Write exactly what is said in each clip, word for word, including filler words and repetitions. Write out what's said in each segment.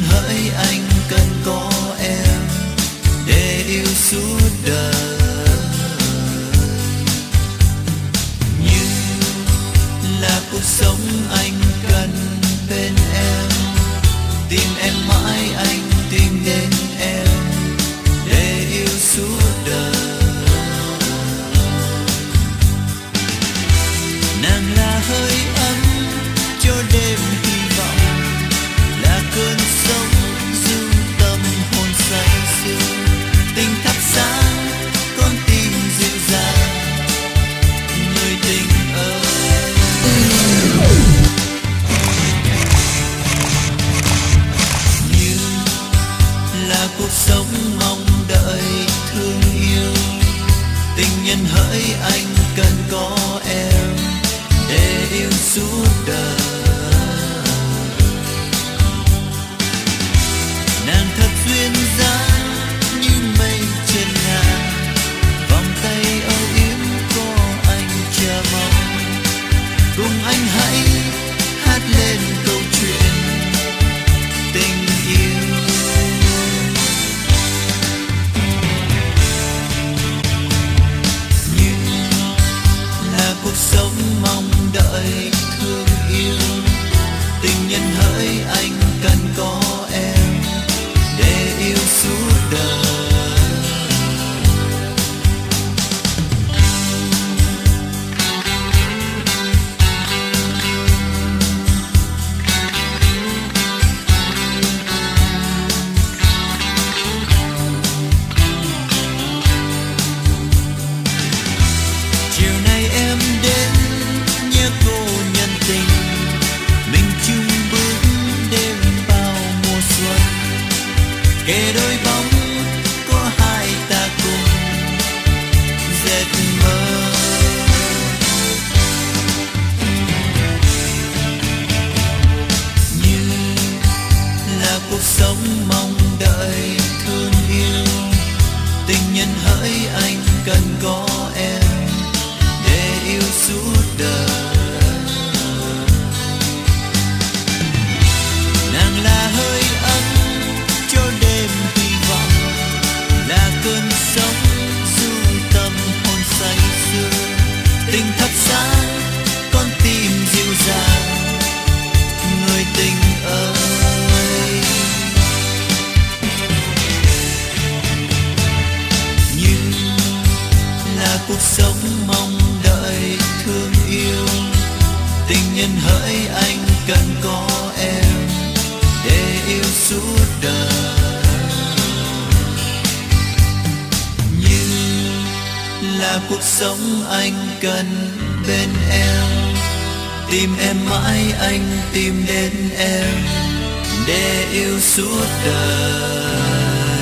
hỡi anh cần có em để yêu suốt đời. Như là cuộc sống anh cần bên em, tìm em mãi anh tìm đến em để yêu suốt đời. Nàng là hơi ấm cho đêm hy vọng, là cơn sóng du tâm hồn say sưa, tình thắp sáng con tim dịu dàng. Người tình ơi, như là cuộc sống mong đợi thương yêu, tình nhân hỡi anh cần có em để yêu suốt đời. Nàng thật duyên dáng như mây trên ngàn, vòng tay âu yếm có anh chờ mong. Cùng anh hãy hát lên câu chuyện tình yêu. Như là cuộc sống mong đợi thương yêu, tình nhân hỡi anh cần có em để yêu suốt đời. Chiều nay em đến nhớ cô nhân tình, mình chung bước đêm bao mùa xuân, kề đôi bóng có hai ta cùng dệt mơ. Như là cuộc sống mong đợi thương yêu, tình nhân hỡi anh cần có em để yêu suốt đời. Nàng là hơi ấm cho đêm hy vọng, là cơn sóng du tâm hồn say sưa, tình thắp sáng con tim dịu dàng. Người tình ơi, như là cuộc sống mong đợi thương yêu, tình nhân hỡi anh cần có em để yêu suốt đời. Như là cuộc sống anh cần bên em, tìm em mãi anh tìm đến em để yêu suốt đời.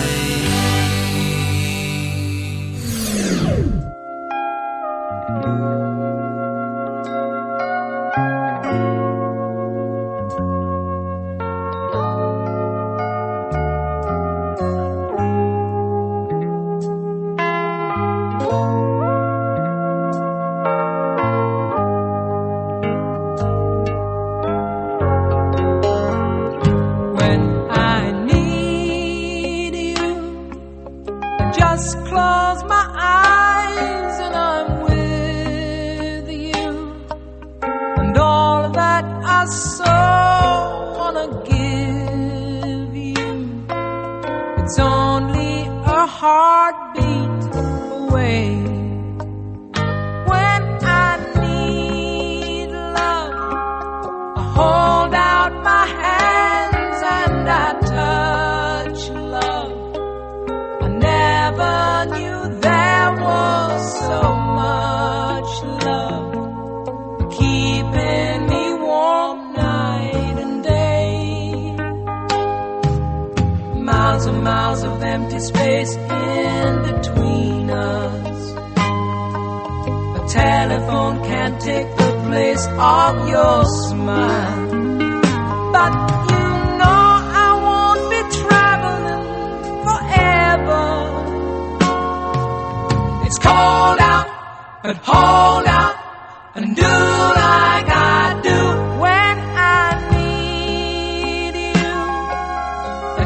But hold out and do like I do when I need you.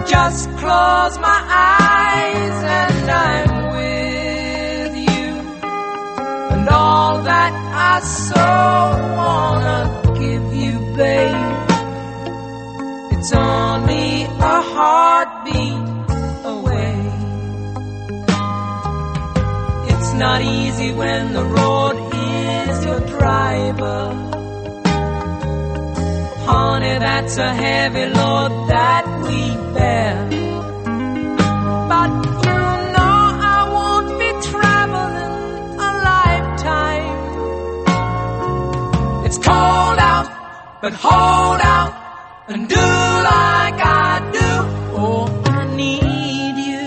just close my eyes and I'm with you. And all that I so wanna give you, babe, it's only a heartbeat away. It's not easy when the road is your driver. Honey, that's a heavy load that we bear. But you know I won't be traveling a lifetime. It's cold out, but hold out and do like I do. Oh, I need you.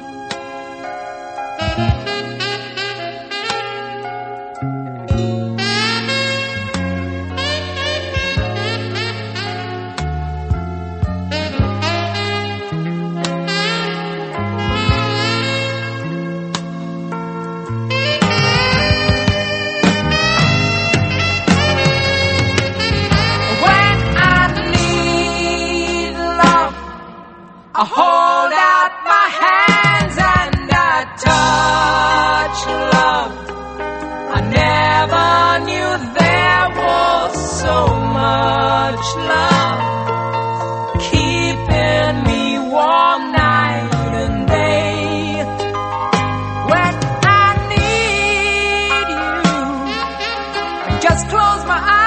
I hold out my hands and I touch love. I never knew there was so much love keeping me warm night and day. When I need you, I just close my eyes.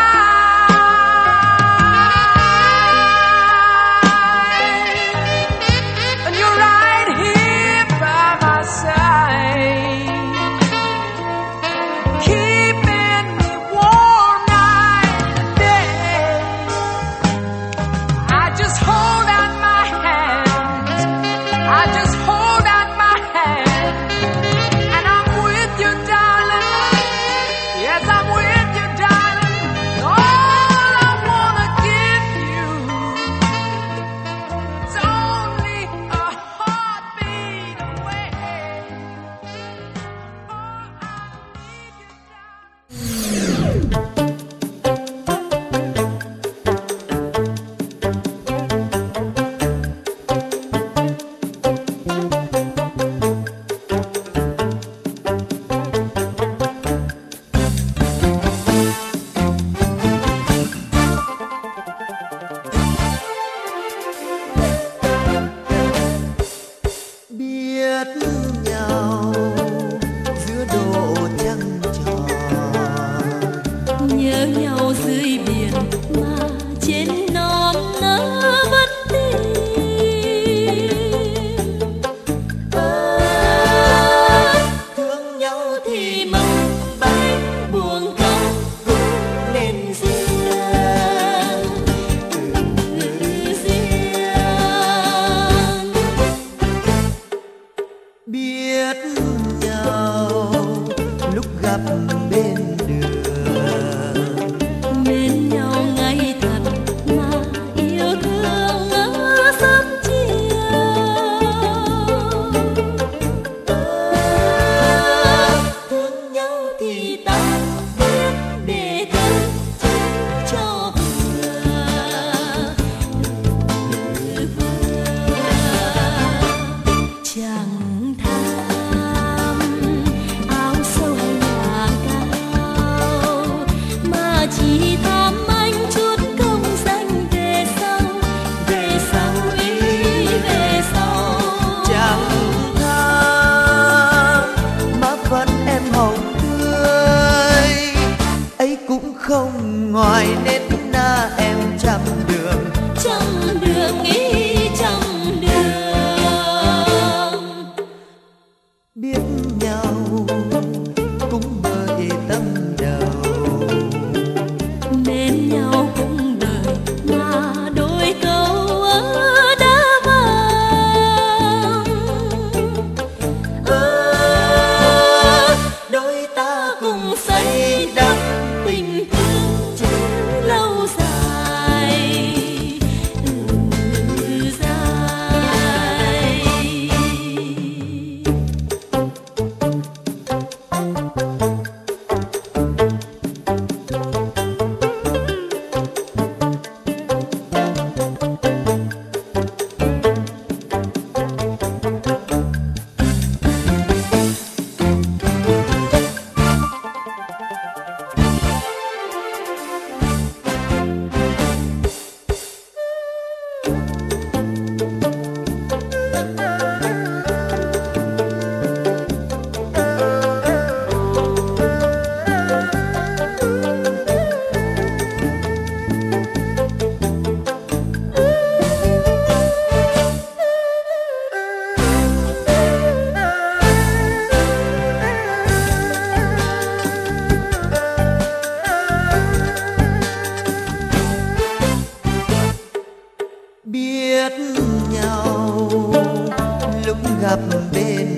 nhau lúc gặp bên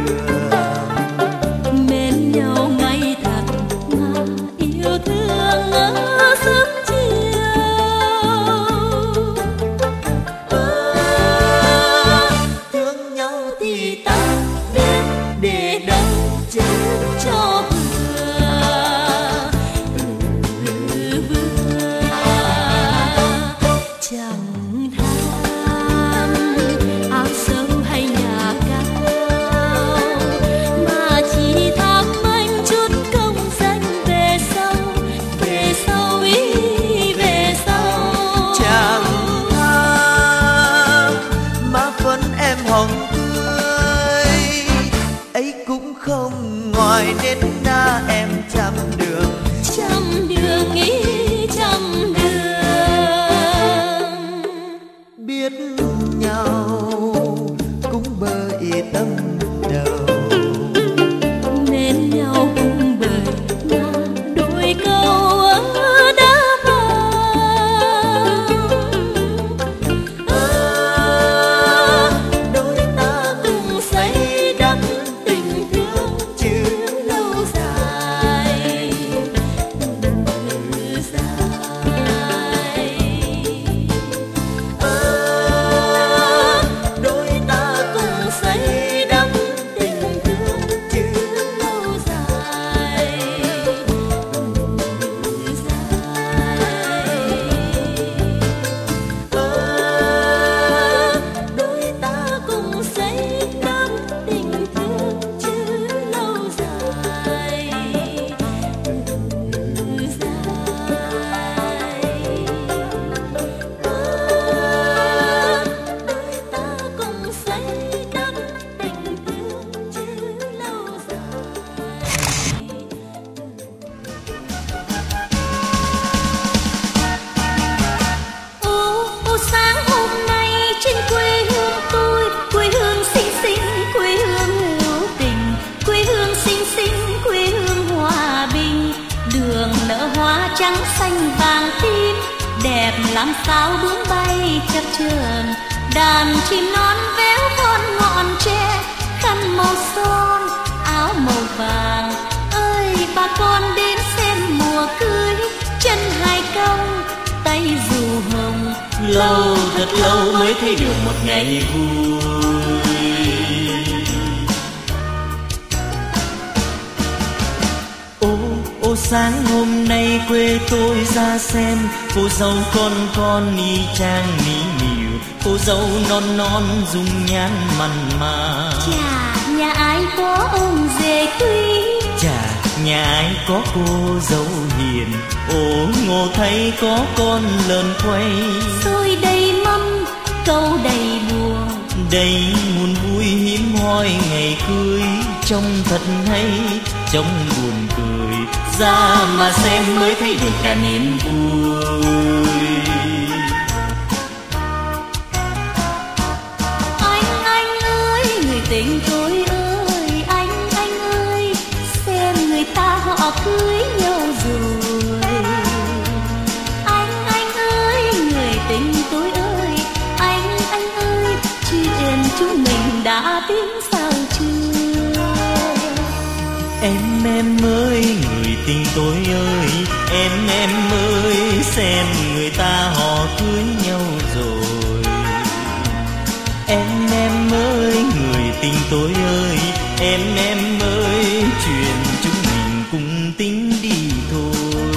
đường, mến nhau ngay thật mà yêu thương ở sớm chiều. À, thương nhau thì ta biết để đâu chứ cho chẳng tham áo sâu hay nhà cao, mà chỉ tham anh chút công danh về sau, về sau ý về sau. chẳng tham mà vẫn em hồng tươi ấy cũng không ngoài nết na em trăm đường, trăm đường ý trăm đường. biết nhau cũng bởi tâm đầu, Mến nhau cũng bởi na đôi câu đã vào. à, đôi ta cùng say đắm tình thương chứ lâu dài, dài. à, đôi ta cùng say đắm tình thương chứ Lâu dài, à, đôi ta cùng say đắm tình thương chứ lâu dài, dài. Đôi ta cùng say đắm tình thương chứ lâu dài. Ô, ô sáng hôm nay trên quê hương tôi, quê hương xinh xinh, quê hương hữu tình, quê hương xinh xinh, quê hương hòa bình. Đường nở hoa trắng xanh vàng tím, đẹp làm sao bướm bay chập chờn. Đàn chim non véo von ngọn tre, khăn màu son, áo màu vàng. Ơi bà con đến xem mùa cưới, chân hai cong, tay dù hồng. lâu thật lâu mới thấy được một ngày vui. Ô ô sáng hôm nay quê tôi ra xem, cô dâu con con y chang mỹ miều, cô dâu non non dung nhan mặn mà. Chà, nhà ai có ông rể quý, Chà, nhà ai có cô dâu hiền, ồ ngộ thấy có con lợn quay. xôi đầy mâm, câu đầy buồn. Đây muôn vui hiếm hoi ngày cưới, trông thật hay, trông buồn cười, ra mà xem mới thấy được cả niềm vui. Anh anh ơi, người tình tôi ơi, anh anh ơi, xem người ta họ cưới nhau rồi. Anh anh ơi, người tình tôi ơi, anh anh ơi, chuyện chúng mình đã tính sao chưa? Em em ơi, người tình tôi ơi, em em ơi, xem người ta họ cưới nhau rồi. Em em ơi, người tình tôi ơi, em em ơi, chuyện chúng mình cùng tính đi thôi.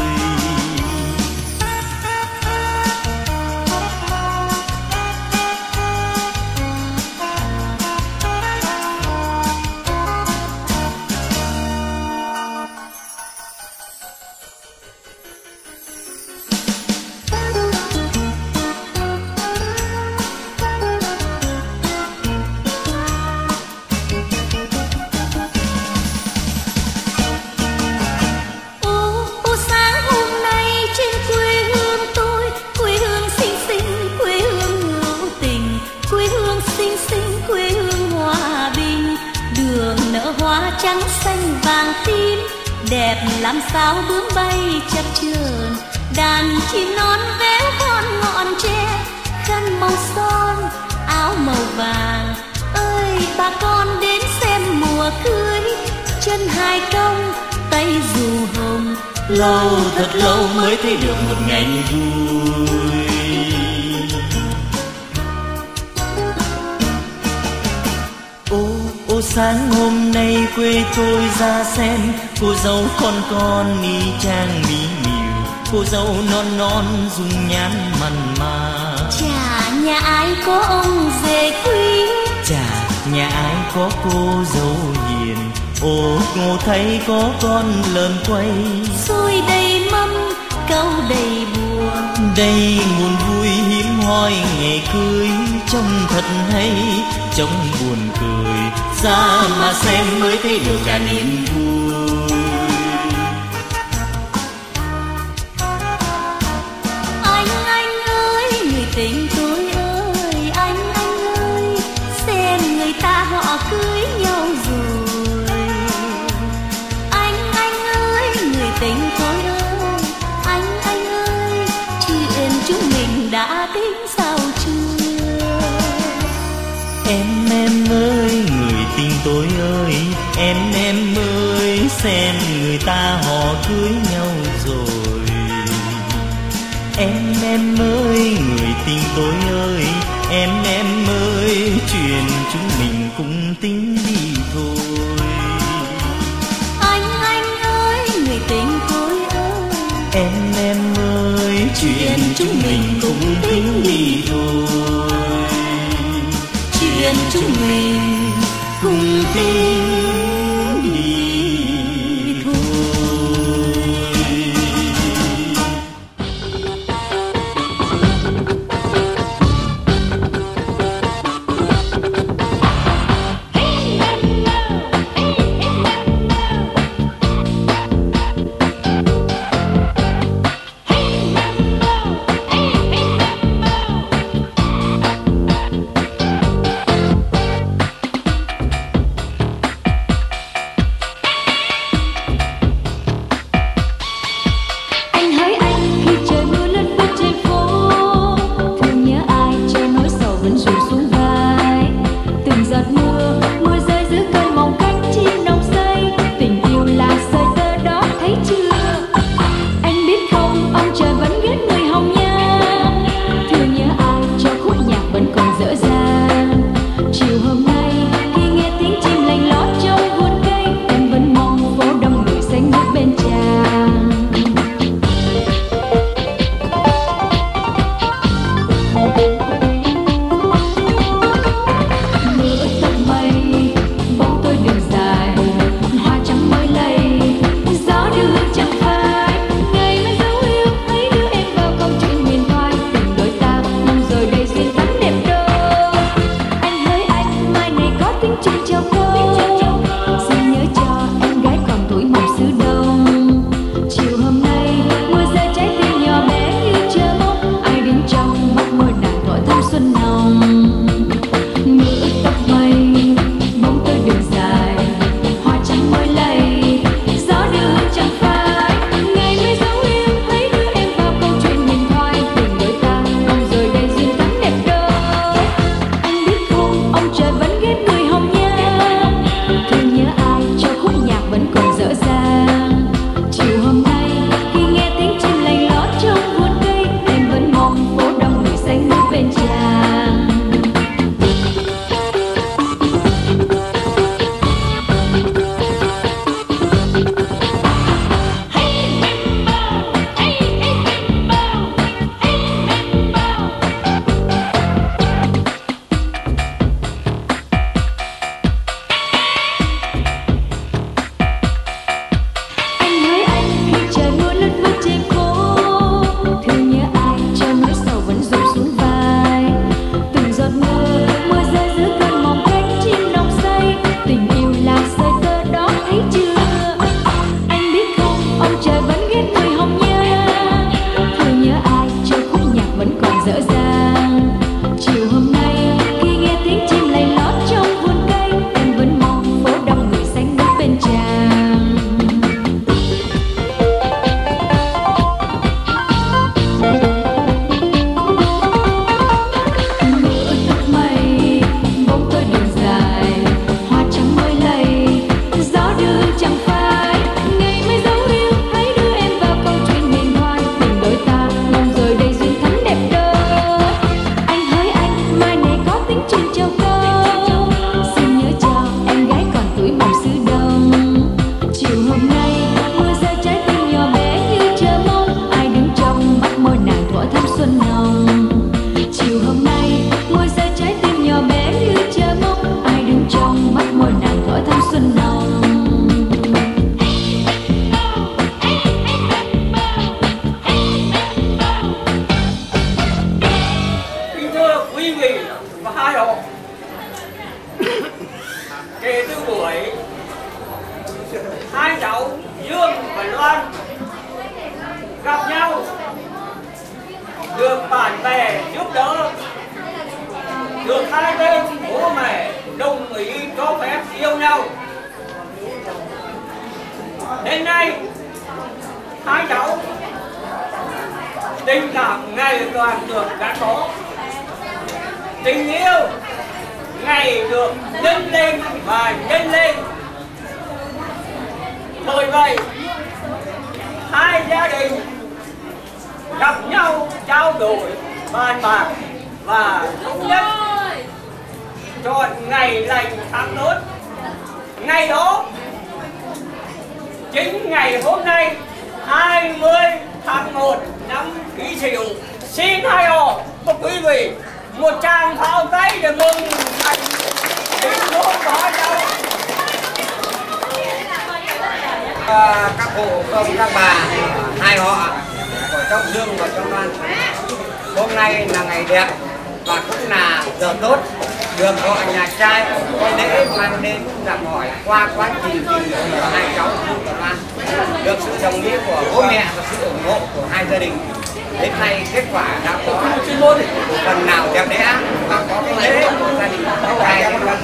trắng xanh vàng tím, đẹp làm sao bướm bay chập chờn. Đàn chim non véo con ngọn tre, khăn màu son, bà con đến xem mùa cưới, chân hai cong tay dù hồng, lâu thật lâu mới thấy được một ngày vui. Ô ô sáng hôm nay quê tôi ra xem, cô dâu con con y chang mỹ miều, cô dâu non non dung nhan mặn mà. chả nhà ai có ông rể quý, Chả nhà ai có cô dâu hiền, ô ngô thấy có con lợn quay, xôi đầy mâm câu đầy buồn. đây nguồn vui hiếm hoi ngày cưới, trông thật hay trông buồn cười, ra mà xem mới thấy được cả niềm vui. Anh anh ơi người tình tôi ơi, anh anh ơi xem người ta họ cưới nhau rồi. Anh anh ơi người tình tôi ơi, anh anh ơi chuyện chúng mình đã tính sao chưa? Em em ơi người tình tôi ơi, em em ơi xem người ta họ cưới nhau rồi. Em em ơi người tình tôi ơi, em em ơi chuyện chúng mình cũng tính đi thôi. Anh anh ơi người tình tôi ơi, Em em ơi chuyện chúng mình cũng tính đi thôi. chuyện chúng mình Cùng tính đi thôi. Kể từ buổi hai cháu Dương và Loan gặp nhau, được bạn bè giúp đỡ, được hai bên bố mẹ đồng ý cho phép yêu nhau, đến nay hai cháu tình cảm ngày càng được gắn bó, tình yêu ngày được nhân lên và nhân lên. Bởi vậy hai gia đình gặp nhau trao đổi bàn bạc và thống nhất chọn ngày lành tháng tốt. Ngày đó chính ngày hôm nay hai mươi tháng một năm Kỷ Sửu. Xin hai họ và quý vị một tràng pháo tay để mừng ngày hạnh phúc của hai cháu. À, các cụ công các bà hai họ của cháu Dương và cháu Loan, hôm nay là ngày đẹp và cũng là giờ tốt, được họ nhà trai có lễ mang đến là hỏi qua quá trình tình yêu của hai cháu Dương và Loan, được sự đồng ý của bố mẹ và sự ủng hộ của hai gia đình. Đến nay kết quả đã có phần nào đẹp đẽ và có cái lễ của gia đình hai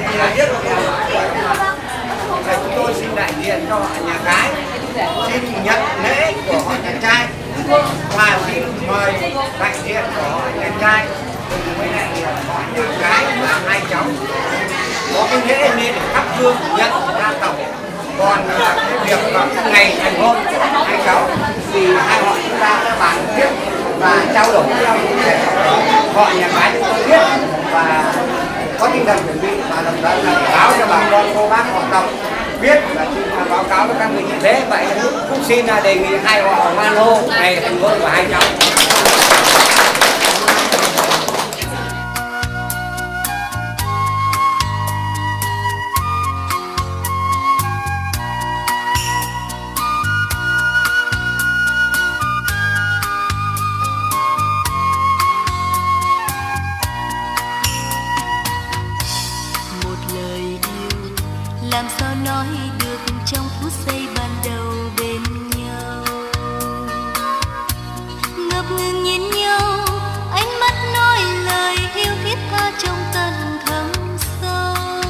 và chúng tôi xin đại diện cho nhà gái xin nhận lễ của họ nhà trai và xin mời đại diện của họ nhà trai cùng với lại họ nhà gái và hai cháu có cái lễ nên thắp hương nhận gia tộc. Còn là cái việc vào cái ngày thành hôn của hai cháu thì hai họ chúng ta đã bàn tiếp và trao đổi với nhau để họ nhà gái chúng tôi biết và có tinh thần chuẩn bị và đồng thời là báo cho bà con cô bác họ tộc biết và xin báo cáo với các vị như thế. Vậy cũng xin đề nghị hai họ hoan hô ngày thành hôn của hai cháu. Làm sao nói được trong phút giây ban đầu bên nhau, ngập ngừng nhìn nhau, ánh mắt nói lời yêu thiết tha trong tận thâm sâu.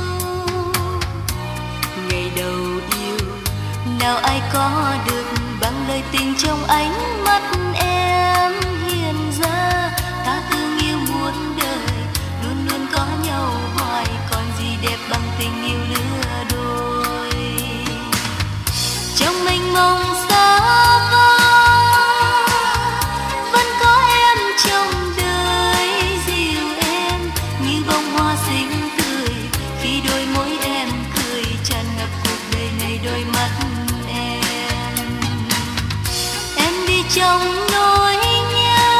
Ngày đầu yêu nào ai có được bằng lời tình trong ánh mắt em hiện ra, ta thương yêu muôn đời luôn luôn có nhau hoài, còn gì đẹp bằng tình yêu lứa đôi. Trong mênh mông xa vời vẫn có em trong đời, dịu em như bông hoa xinh tươi khi đôi môi em cười, tràn ngập cuộc đời này đôi mắt em. Em đi trong nỗi nhớ,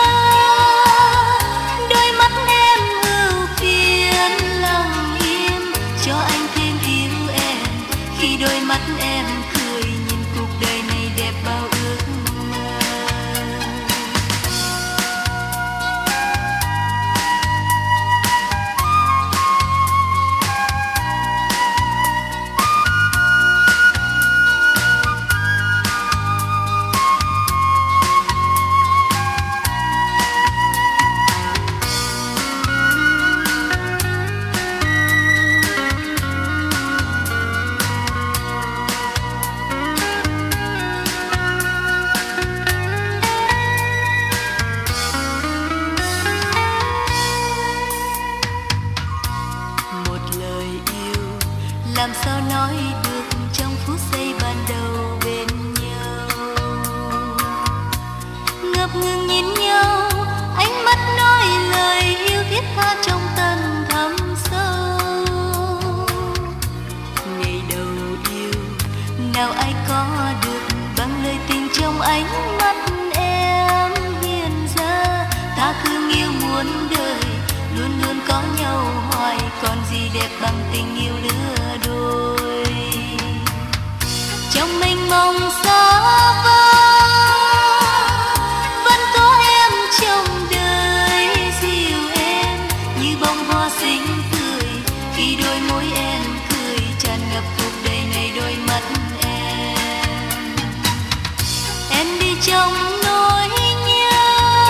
đôi mắt em ưu phiền lòng im cho anh thêm yêu em, khi đôi mắt em cười nhìn cuộc đời này đẹp bao ước mơ. Làm sao nói được trong phút giây ban đầu bên nhau, ngập ngừng nhìn nhau, ánh mắt nói lời yêu thiết tha trong tận thâm sâu. Ngày đầu yêu nào ai có được bằng lời tình trong ánh mắt em hiện ra, ta thương yêu muôn đời luôn luôn có nhau hoài, còn gì đẹp bằng tình yêu lứa đôi. Trong mênh mông xa vời vẫn có em trong đời, dịu em như khi đôi môi em cười tràn ngập cuộc đời này đôi mắt em. Em đi trong nỗi nhớ,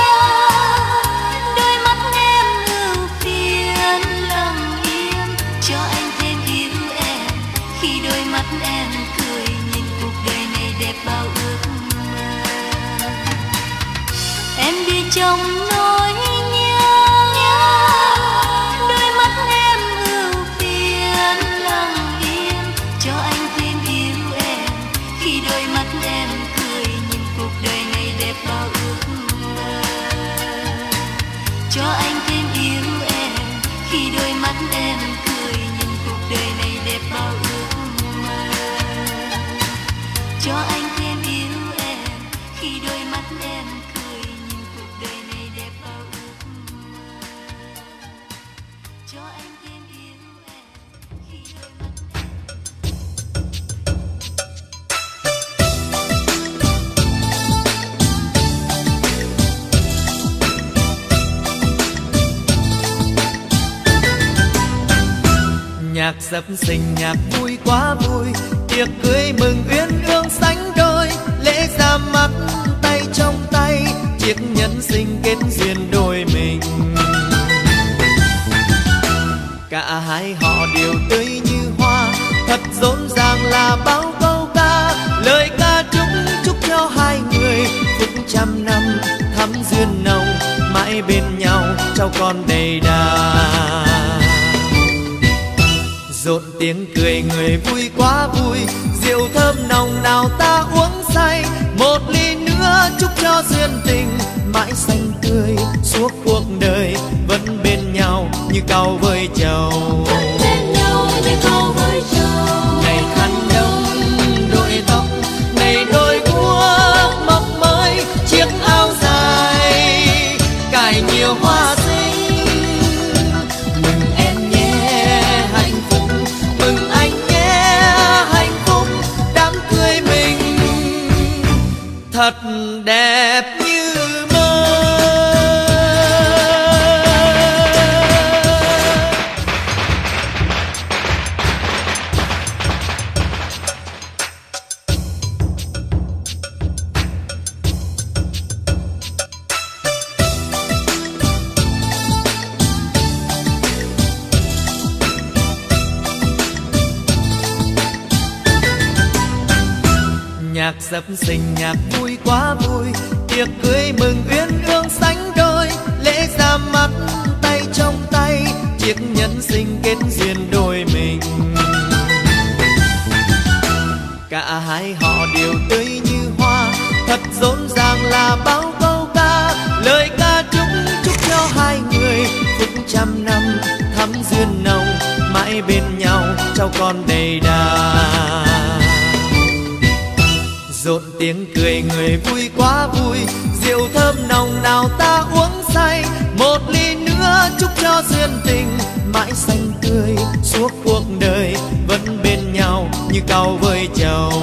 đôi mắt em ưu phiền lặng im cho anh thêm yêu em. Khi đôi mắt em cười nhìn cuộc đời này đẹp bao ước mơ. Em đi trong nỗi nhớ, đôi mắt em ưu phiền lặng im cho anh thêm yêu em. Khi đôi mắt em cười nhìn cuộc đời này đẹp bao ước mơ. Cho anh thêm yêu em. Khi đôi mắt em cười nhìn cuộc đời này đẹp bao ước mơ. Cho anh thêm yêu em. Khi đôi mắt em cười nhìn cuộc đời này đẹp bao ước mơ. Cho anh thêm yêu em. Khi đôi mắt nhạc sập sình nhạc vui quá vui, tiệc cưới mừng uyên ương sánh đôi, lễ ra mắt tay trong tay, chiếc nhẫn sinh kết duyên đôi mình. Cả hai họ đều tươi như hoa, thật rộn ràng là bao câu ca, lời ca chúc chúc cho hai người phúc trăm năm thắm duyên nồng, mãi bên nhau cháu con đầy đà. Rộn tiếng cười người vui quá vui, rượu thơm nồng nào ta uống say, một ly nữa chúc cho duyên tình mãi xanh tươi suốt cuộc đời, vẫn bên nhau như cau với trầu. Này khăn đông đội tóc, này đôi guốc mọc mới, chiếc áo dài cài nhiều hoa xinh. Mừng em nhé hạnh phúc, mừng anh nhé hạnh phúc, đám cưới mình thật đẹp như mơ. Nhạc sập sình nhạc vui quá vui, tiệc cưới mừng uyên ương sánh đôi, lễ ra mắt tay trong tay, chiếc nhẫn sinh kết duyên đôi mình. Cả hai họ đều tươi như hoa, thật rộn ràng là bao câu ca, lời ca chúc chúc cho hai người phúc trăm năm thắm duyên nồng, mãi bên nhau cháu con đầy đà. Rộn tiếng cười người vui quá vui, rượu thơm nồng nào ta uống say, một ly nữa chúc cho duyên tình mãi xanh tươi suốt cuộc đời, vẫn bên nhau như cau với trầu.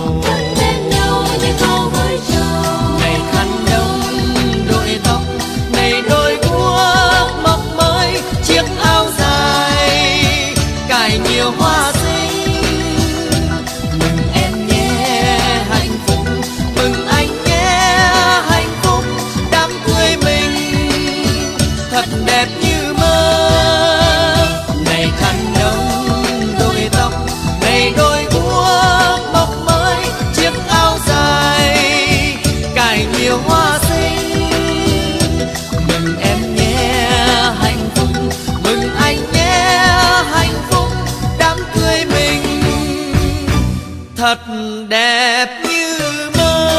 Này khăn đông đội tóc, này đôi guốc mọc mới, chiếc áo dài cài nhiều hoa xinh. Mừng em nhé hạnh phúc, mừng anh nhé hạnh phúc, đám cưới mình thật đẹp như mơ. Này khăn đông đôi tóc, này đôi guốc mọc mới, chiếc áo dài cài nhiều hoa xinh. Mừng em nhé hạnh phúc, mừng anh nhé hạnh phúc, đám cưới mình thật đẹp như mơ.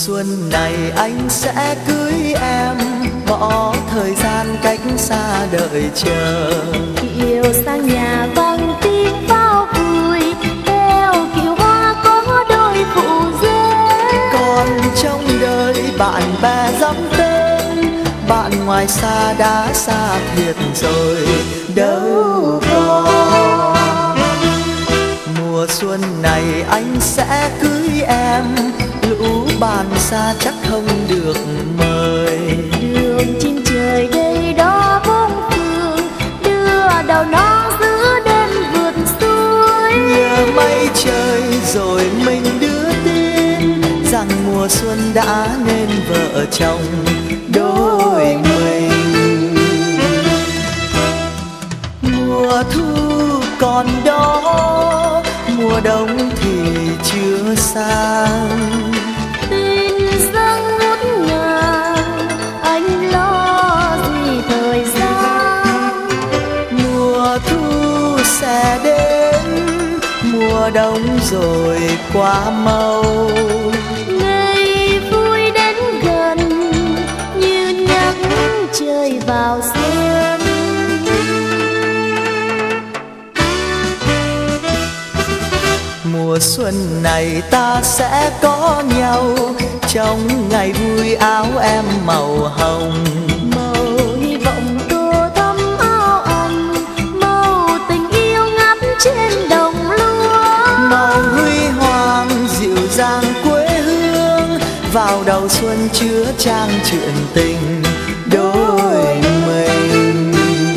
xuân này anh sẽ cưới em, bỏ thời gian cách xa đợi chờ. Kiều sang nhà vang tiếng pháo cười, theo kiều hoa có đôi phụ dê. Còn trong đời bạn bè dăm tên, bạn ngoài xa đã xa thiệt rồi đâu còn. Mùa xuân này anh sẽ cưới em, lũ bạn xa chắc không được mời. Đường chim trời đây đó bốn phương, đưa đầu non giữa đêm vượt suối. Nhờ mây trời rồi mình đưa tin rằng mùa xuân đã nên vợ chồng đôi mình. Mùa thu còn đó, mùa đông thì chưa sang. Tin dâng ngút ngàn, anh lo gì thời gian. Mùa thu sẽ đến, mùa đông rồi quá mau. Ngày vui đến gần như nhắc trời vào xuân. Mùa xuân này ta sẽ có nhau, trong ngày vui áo em màu hồng. Màu hy vọng tô thắm áo anh, màu tình yêu ngát trên đồng lúa. Màu huy hoàng dịu dàng quê hương, vào đầu xuân chứa chan chuyện tình đôi mình.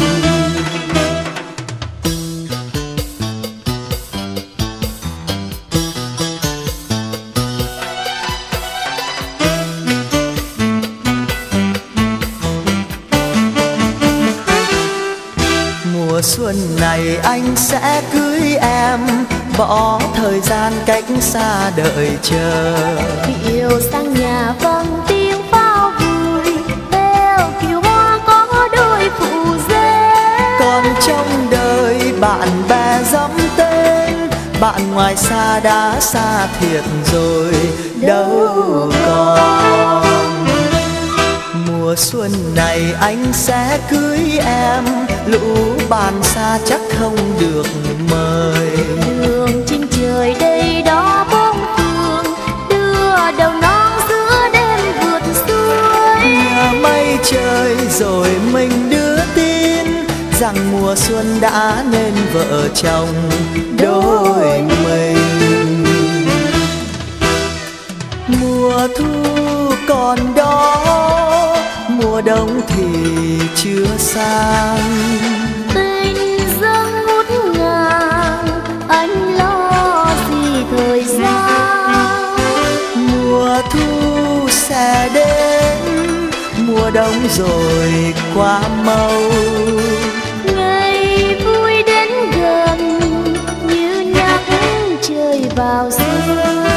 Mùa xuân này anh sẽ cưới em, bỏ thời gian cách xa đợi chờ. Kiều sang nhà vang tiếng pháo vui, theo kiều hoa có đôi phụ dê. Còn trong đời bạn bè dăm tên, bạn ngoài xa đã xa thiệt rồi đâu còn. Mùa xuân này anh sẽ cưới em, lũ bạn xa chắc không được mời. Đường chim trời đây đó bốn phương, đưa đầu non giữa đêm vượt suối. Nhờ mây trời rồi mình đưa tin rằng mùa xuân đã nên vợ chồng đôi mình. Mùa thu còn đó, mùa đông thì chưa sang. Tình dâng ngút ngàn, anh lo gì thời gian. Mùa thu sẽ đến, mùa đông rồi quá mau. Ngày vui đến gần như nhắc trời vào xuân.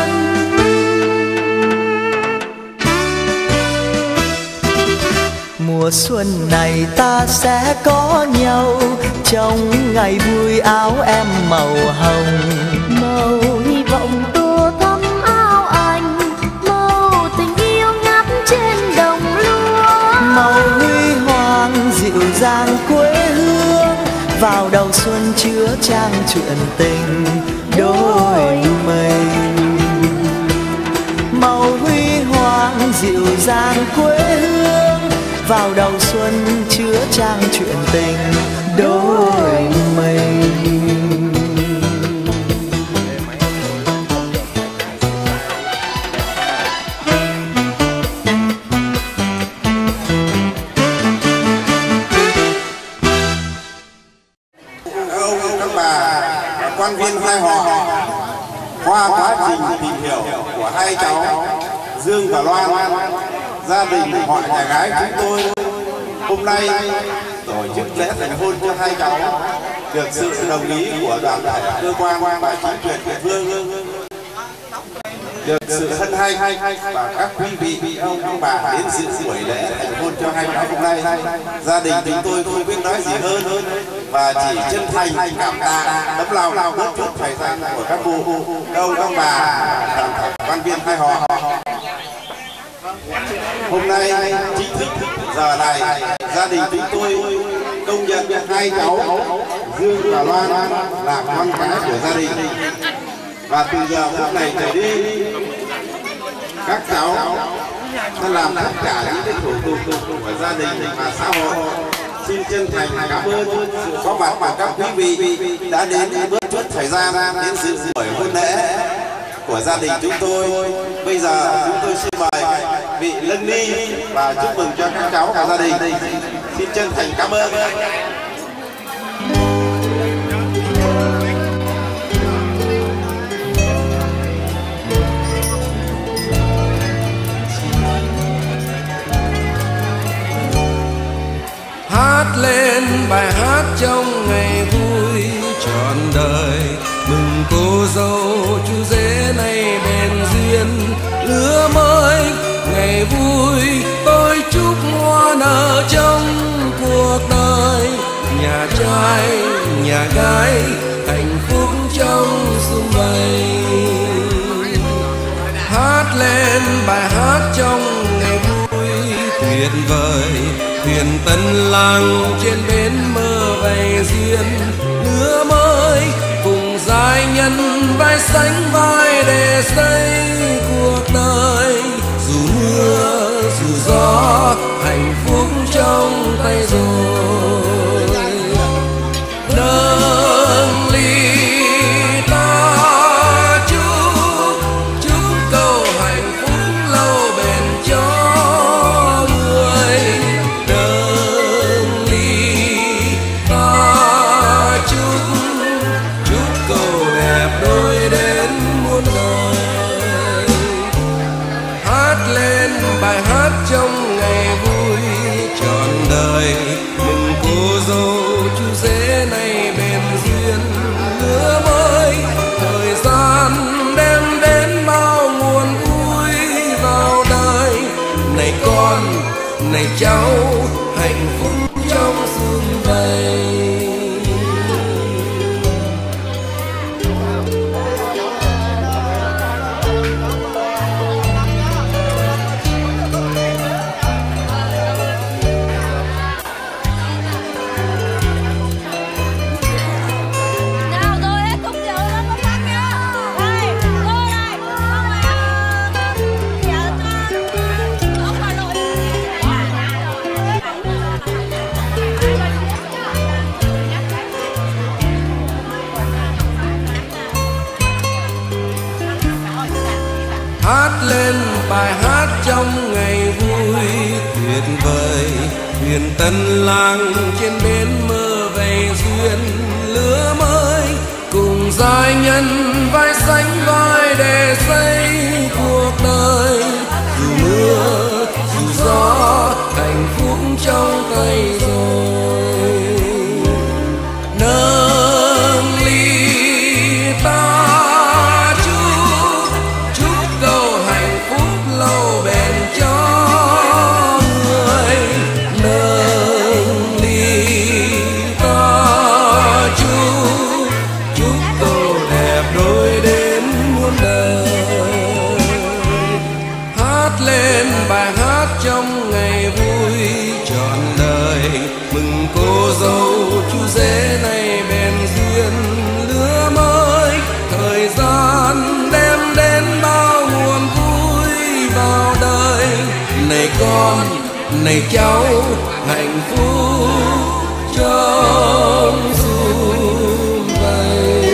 Mùa xuân này ta sẽ có nhau, trong ngày vui áo em màu hồng. Màu hy vọng tô thắm áo anh, màu tình yêu ngát trên đồng lúa. Màu huy hoàng dịu dàng quê hương, vào đầu xuân chứa chan chuyện tình đôi mình. Màu huy hoàng dịu dàng quê hương, vào đầu xuân chứa chan chuyện tình đôi mình. Ông các bà quan viên hai họ, qua quá trình tìm hiểu của hai cháu Dương và Loan, gia đình họ nhà gái chúng tôi hôm nay tổ chức lễ thành hôn cho hai cháu, được sự đồng ý của đoàn thể cơ quan và chính quyền địa phương, được sự hân hạnh và các quý vị ông ông bà đến dự buổi lễ thành hôn cho hai cháu hôm nay. Gia đình chúng tôi không biết nói gì hơn và chỉ chân thành cảm tạ tấm lòng bớt chút thời gian của các cụ ông ông bà toàn thể quan viên hai họ. Hôm nay chính thức giờ này gia đình chúng tôi công nhận hai cháu Dương và Loan là con cái của gia đình. Và từ giờ phút này trở đi, các cháu sẽ làm tất cả những cái thủ tục của gia đình và xã hội. Xin chân thành cảm ơn sự có mặt của các quý vị đã đến bớt chút thời gian đến dự buổi hôn lễ của gia đình chúng tôi. Bây giờ chúng tôi xin mời vị Lân Ni và chúc mừng cho các cháu và gia đình. Xin chân thành cảm ơn. Hát lên bài hát trong ngày vui trọn đời, mừng cô dâu chú rể này bền duyên lứa mới ngày vui. Tôi chúc hoa nở trong cuộc đời, nhà trai nhà gái hạnh phúc trong sum vầy. Hát lên bài hát trong ngày vui tuyệt vời, thuyền tân lang trên bến mơ vầy duyên lứa mới, cùng giai nhân vai sánh vai để xây cuộc đời. Dù mưa dù gió hạnh phúc trong tay rồi, nâng ly ta chúc chúc câu hạnh phúc lâu bền cho người. Nâng ly ta chúc chúc câu đẹp đôi đến muôn đời. Hát lên bài hát trong ngày vui trọn đời, mừng cô dâu chú rể này bền duyên lứa mới. Thời gian đem đến bao nguồn vui vào đời, này con này cháu hạnh phúc trong sum vầy. Hát lên bài hát trong ngày vui tuyệt vời, thuyền tân lang trên bến mơ vầy duyên lứa mới, cùng giai nhân vai sánh vai để xây cuộc đời. Dù mưa dù gió hạnh phúc trong tay rồi, nâng ly ta lâu bền cho người. Nâng ly ta chúc chúc câu đẹp đôi đến muôn đời. Hát lên bài hát trong ngày vui trọn đời, mừng cô dâu chú rể này bền duyên lứa mới. Thời gian đem đến bao nguồn vui vào đời, này con này cháu hạnh phúc trong sum vầy.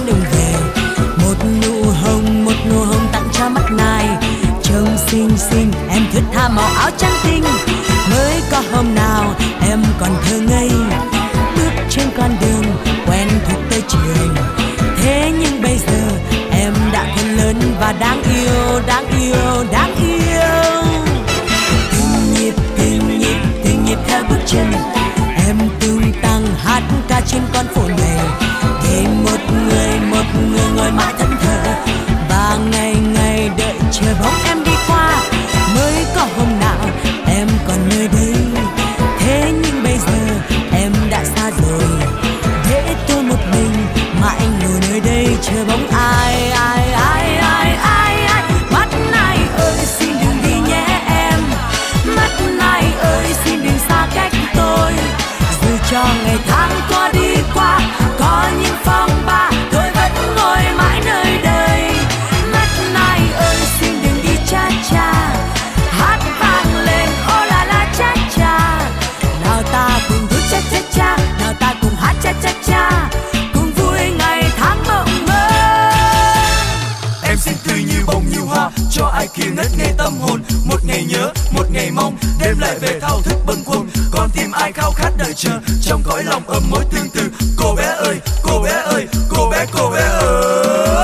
con đường về. Một nụ hồng, một nụ hồng tặng cho mắt này, trông xinh xinh em thướt tha màu áo trắng tinh. Mới có hôm nào em còn thơ ngây, bước trên con đường quen thuộc tới trường. Thế nhưng bây giờ em đã thân lớn và đáng yêu, đáng yêu, đáng yêu. Từng nhịp, từng nhịp, từng nhịp theo bước chân em tung tăng hát ca trên con phố này. Để một người, một người ngồi mãi thẫn thờ và ngày ngày đợi chờ bóng em đi qua. Mới có hôm nào em còn nơi đây, thế nhưng bây giờ em đã xa rồi. Để tôi một mình mãi ngồi nơi đây chờ bóng ai, ai, ai, ai, ai, ai. Mắt này ơi xin đừng đi nhé em, mắt này ơi xin đừng xa cách tôi. Dù cho ngày tháng có đi qua, có những phong ba, tôi vẫn ngồi mãi nơi đây. Mắt này ơi xin đừng đi cha cha, hát vang lên ô la la cha cha. Nào ta cùng vui cha cha cha, nào ta cùng hát cha cha cha, cùng vui ngày tháng mộng mơ. Em xin tươi như bông như hoa, cho ai kia ngất ngây tâm hồn. Một ngày nhớ, một ngày mong, đêm lại về thao thức bâng khuâng. Con tim ai khao khát đợi chờ, trong cõi lòng ấm mối tương tư. Cô bé ơi, cô bé ơi, cô bé, cô bé ơi.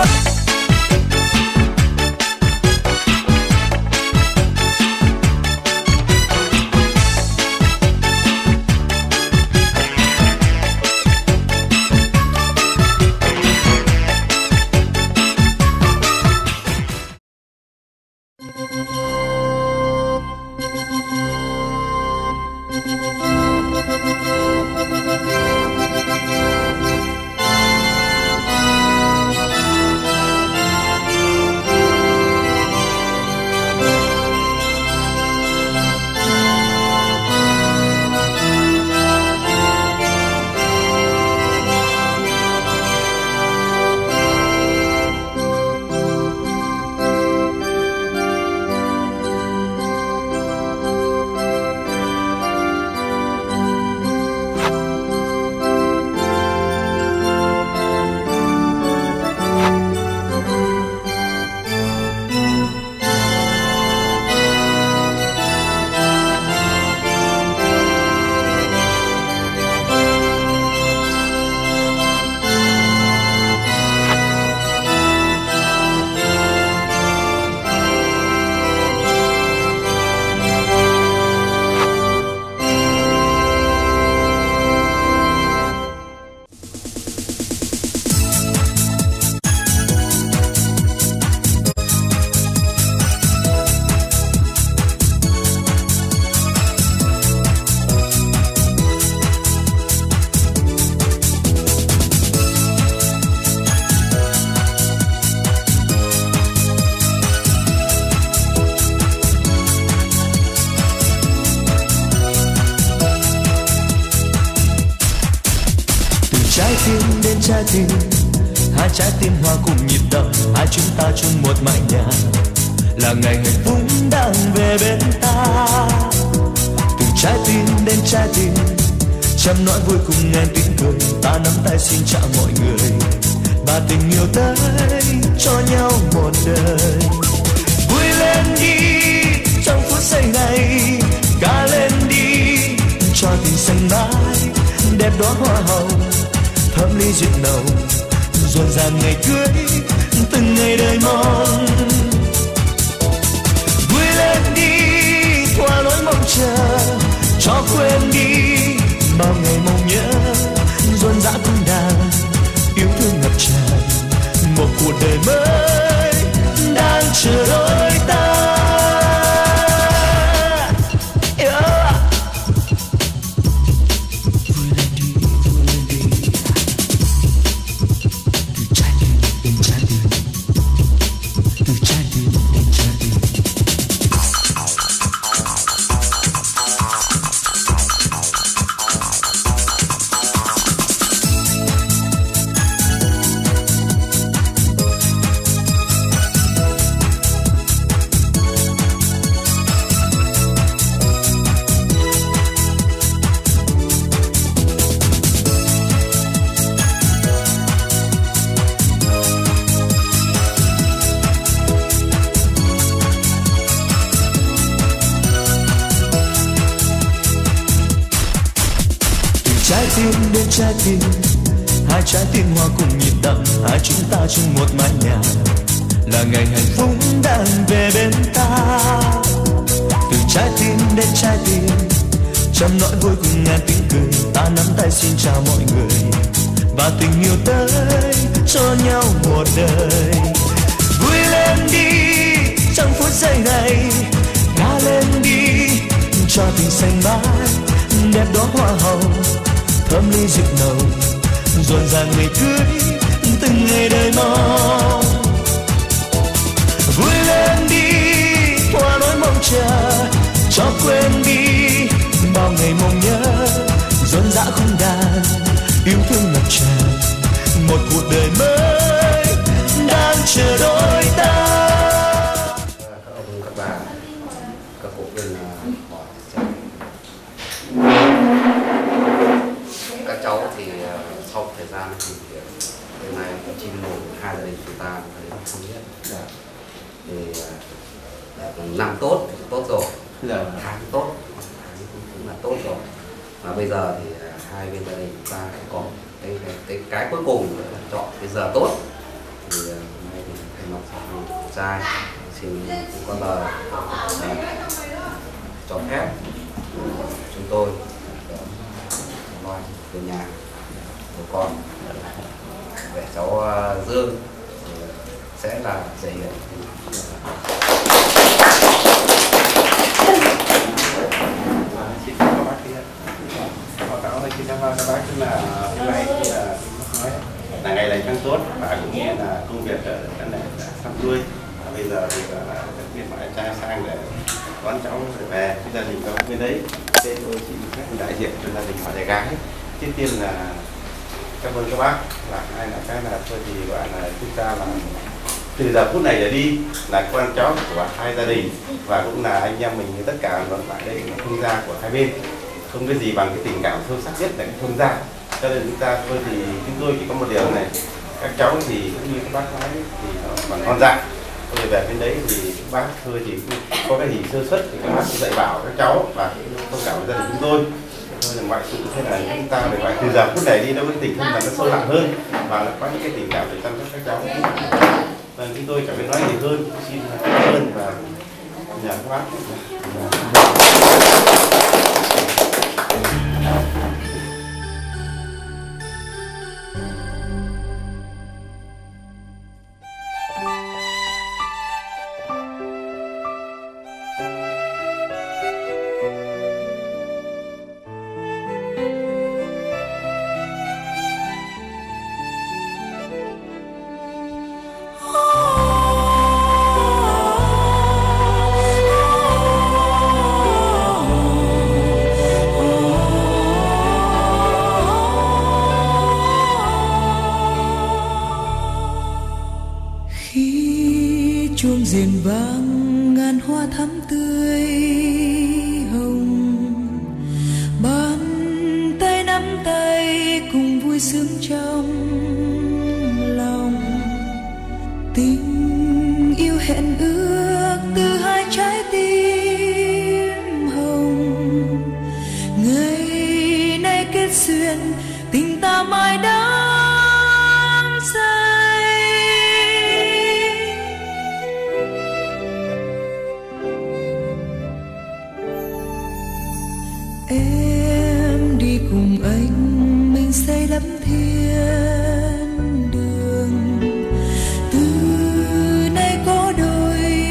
trái tim, hai trái tim hòa cùng nhịp đập, hai chúng ta chung một mái nhà, là ngày hạnh phúc đang về bên ta. Từ trái tim đến trái tim, trăm nỗi vui cùng ngàn tiếng cười, ta nắm tay xin chào mọi người, và tình yêu tới cho nhau một đời. Vui lên đi trong phút giây này, ca lên đi cho tình xanh mãi, đẹp đóa hoa hồng thơm ly rượu nồng, rộn ràng ngày cưới từng ngày đời mong. Vui lên đi qua nỗi mong chờ, cho quên đi bao ngày mong nhớ, rộn rã cũng đang yêu thương ngập tràn, một cuộc đời mới đang chờ đôi ta. tim đến trái tim, hai trái tim hoa cùng nhịp đập, hai chúng ta chung một mái nhà, là ngày hạnh phúc đang về bên ta. Từ trái tim đến trái tim, trăm nỗi vui cùng ngàn tiếng cười, ta nắm tay xin chào mọi người, và tình yêu tới cho nhau một đời. Vui lên đi trong phút giây này, ca lên đi cho tình xanh mãi, đẹp đóa hoa hồng thơm ly rượu nồng, rộn ràng ngày cưới từng ngày đời mong. Vui lên đi qua nỗi mong chờ, cho quên đi bao ngày mong nhớ, rộn rã không đàn yêu thương ngập tràn, một cuộc đời mới đang chờ đôi ta. Các ông các bà, các cụ bên bỏ các cháu thì sau thời gian thì hôm nay cũng chỉ nổi hai gia đình chúng ta thấy không biết thì năm tốt tốt rồi, tháng tốt tháng cũng là tốt rồi, mà bây giờ thì hai bên gia đình chúng ta có cái cái cái, cái cuối cùng là chọn cái giờ tốt, thì hôm nay thì thay mặt trai xin có lời cho phép chúng tôi loan về nhà của con để cháu Dương sẽ là thể hiện. Xin chào các bác kia. Báo cáo với các bác các bác là hôm nay thì là nói là ngày lành tháng tốt, và cũng nghe là công việc ở cái này đã xong xuôi. Bây giờ thì là biết phải trai sang để đón cháu về cái gia đình các bác bên đấy. Thế tôi xin phép đại diện cho gia đình họ trai gái. Trước tiên là cảm ơn các bác, là hai là cái là thôi thì gọi là chúng ta là từ giờ phút này trở đi là con cháu của hai gia đình, và cũng là anh em mình tất cả luận lại đây là thông gia của hai bên, không cái gì bằng cái tình cảm sâu sắc nhất là cái thông gia. Cho nên chúng ta thôi thì chúng tôi chỉ có một điều này, các cháu thì cũng như các bác nói thì nó bằng con dạ, tôi về bên đấy thì các bác thôi thì có cái gì sơ suất thì các bác cũng dạy bảo các cháu và thông cảm với gia đình chúng tôi. Thôi là ngoại sự thế là chúng ta phải từ giờ phút này đi nó cái tình thân là nó sâu nặng hơn, và nó có những cái tình cảm để chăm sóc các cháu. Vâng, chúng tôi chẳng biết nói gì hơn, xin cảm ơn và nhờ các bác. chuông rền vang ngàn hoa thắm tươi hồng, bàn tay nắm tay cùng vui sướng trong lòng. Tình yêu hẹn ước từ hai trái tim hồng, ngày nay kết duyên tình ta mãi đắm say. Em đi cùng anh, mình xây lấp thiên đường. Từ nay có đôi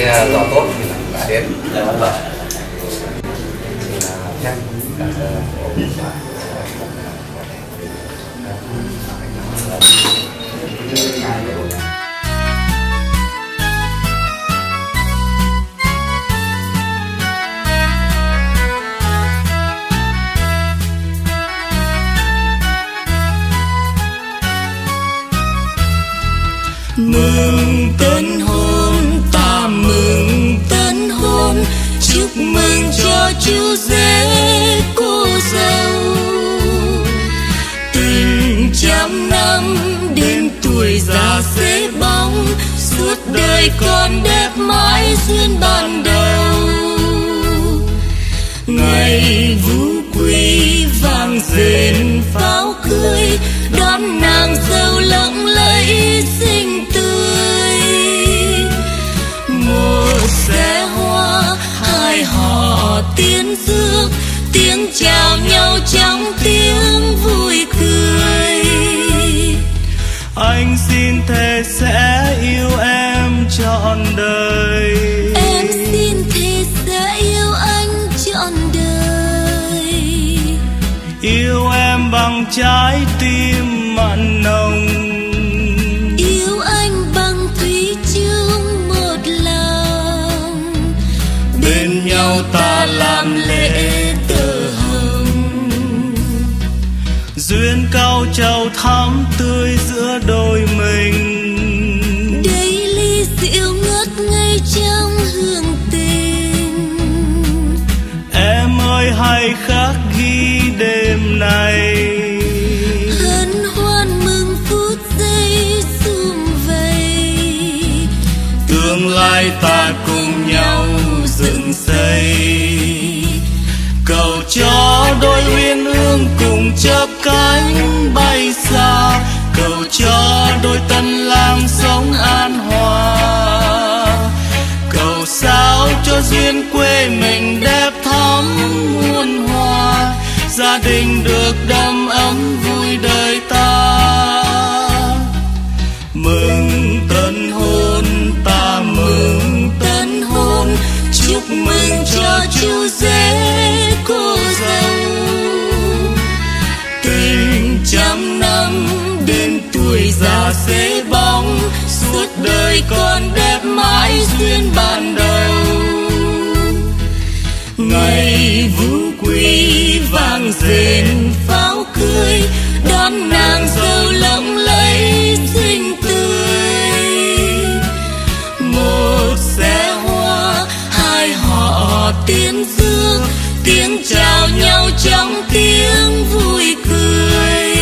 cái gió tốt thì đã đến. Dạ vâng. Thì là chắc cả mừng tân hôn, ta mừng tân hôn, chúc mừng cho chú rể cô dâu. Tình trăm năm đến tuổi già xế bóng, suốt đời còn đẹp mãi duyên ban đầu. Ngày vũ quy vang rền pháo cưới, đón nàng dâu lộng lẫy xinh tươi. Một xe hoa, hai họ tiến rước, tiếng chào nhau trong tiếng vui cười. Anh xin thề sẽ yêu em trọn đời. Em xin thề sẽ yêu anh trọn đời. Yêu em bằng trái tim mặn nồng, yêu anh bằng thủy chung một lòng. bên nhau ta làm lễ tơ hồng. Duyên cao trầu thắm tươi giữa đôi mình, đây ly rượu ngất ngây trong hương tình. Em ơi hãy khắc ghi đêm này, hân hoan mừng phút giây sum vầy. tương lai ta cùng nhau dựng xây. Cầu cho đôi uyên ương cùng chớp cánh bay xa, cầu cho đôi tân lang sống an hòa. Cầu sao cho duyên quê mình đẹp thắm muôn hoa, gia đình được đầm ấm vui đời ta. Mừng tân hôn, ta mừng tân hôn, chúc mừng cho chú rể cô dâu. Tình trăm năm đến tuổi già xế bóng, suốt đời còn đẹp mãi duyên ban đầu. Ngày vũ quy vang rền pháo cưới, đón nàng dâu lộng lẫy xinh tươi. Một xe hoa, hai họ tiến rước, tiếng chào nhau trong tiếng vui cười.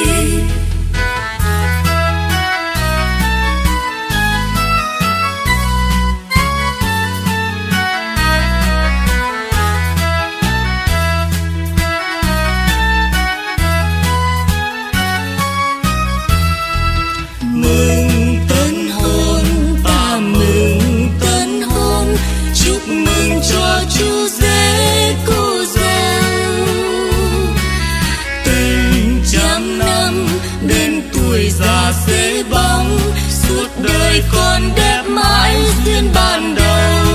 Mừng tân hôn, ta mừng tân hôn, chúc mừng cho chú rể cô dâu. Tình trăm năm đến tuổi già xế bóng, suốt đời còn đẹp mãi duyên ban đầu.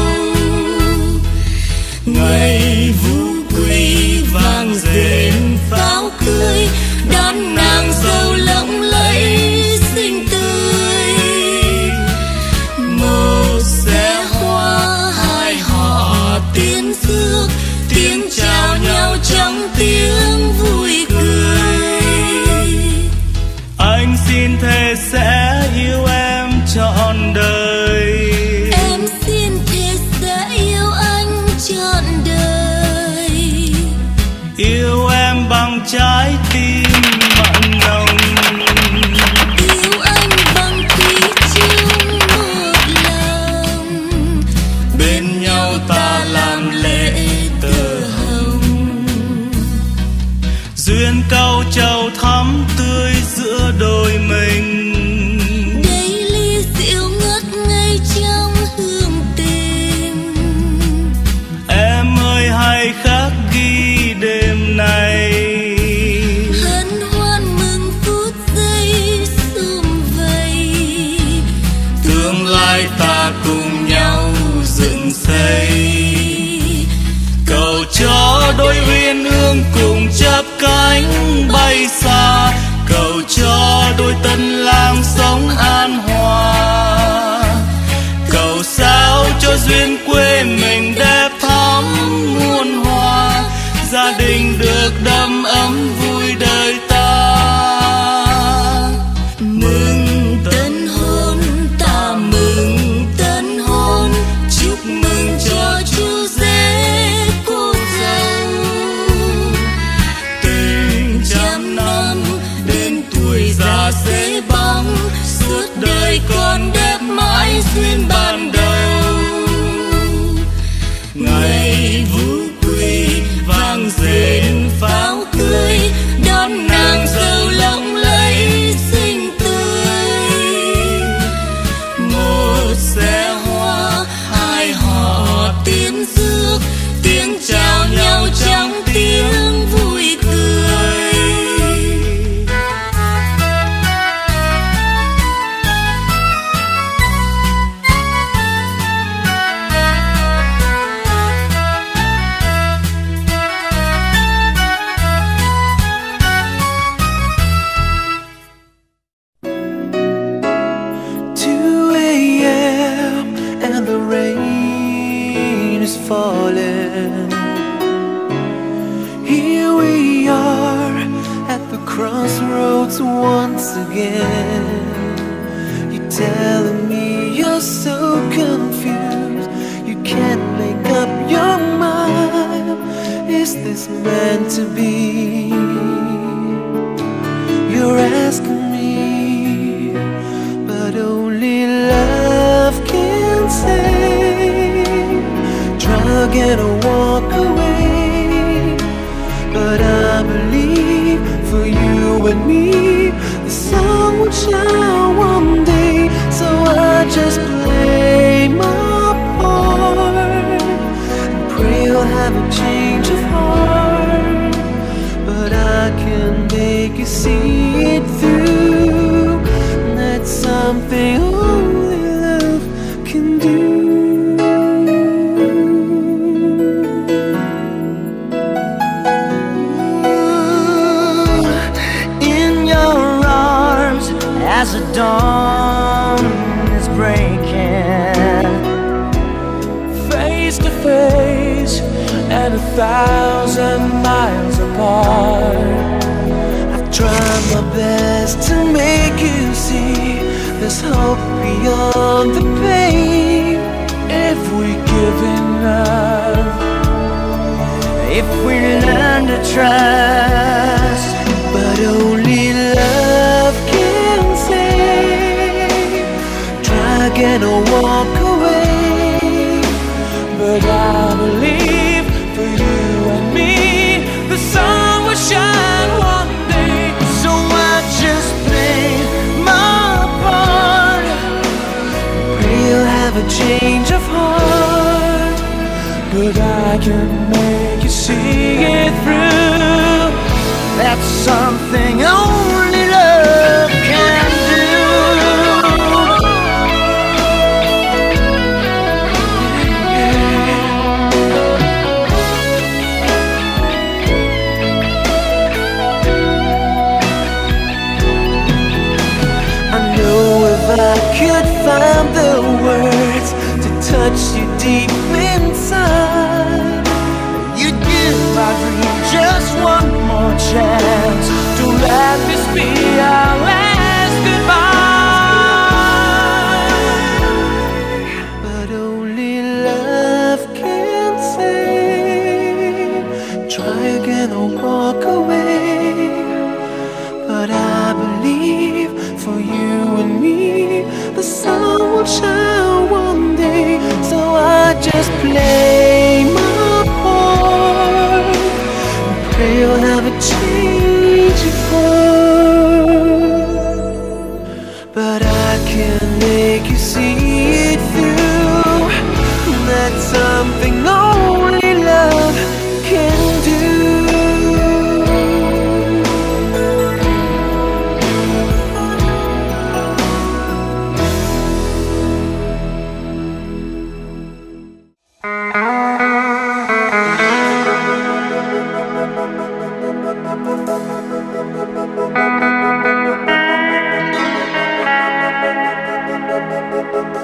Ngày vũ quy vang rền pháo cưới, đón nàng dâu lộng lẫy xinh tươi. Một xe hoa, hai họ tiến rước, tiếng chào nhau trong tiếng vui cười. Anh xin thề sẽ yêu em trọn đời. Em xin duyên quê mình đẹp thắm muôn hoa, gia đình được đầm ấm vui đời ta. Mừng tân hôn, ta mừng tân hôn, chúc mừng cho chú rể cô dâu. Tình trăm năm đến tuổi già sẽ bóng, suốt đời còn đẹp mãi duyên ban đầu. Ngày vũ quy vang rền pháo tươi, đón nàng dâu lộng lẫy xinh tươi. Một xe hoa hai họ tiến rước, tiếng chào nhau trong tiếng vui tươi. two a.m. and the rain is falling. Here we are at the crossroads once again. You're telling me you're so confused, you can't make up your mind. Is this meant to be? You're asking me, but only love can save. Try again or walk away, but I believe for you and me the sun will shine one day. So I just play my part and pray you'll have a change of heart. But I can make you see it through. That's something only love can do. In your arms as the dawn is breaking, face to face and a thousand miles apart. I've tried my best to make you see there's hope beyond the pain. If we give enough, if we learn to trust, but only love can save. Try again or walk away, but I believe for you and me the sun will shine one day. So I just play my part, pray you'll have a change of heart. But I can make you see it through. That's something only love can do. I know if I could find the words to touch you deep inside, you'd give my dream just one more chance to let this be our last goodbye. But only love can save. Try again or walk away, but I believe for you and me the sun will shine one day. So I just play my part, pray you'll have a change of heart. But I can make you see it through. That's something only love can do. Thank you.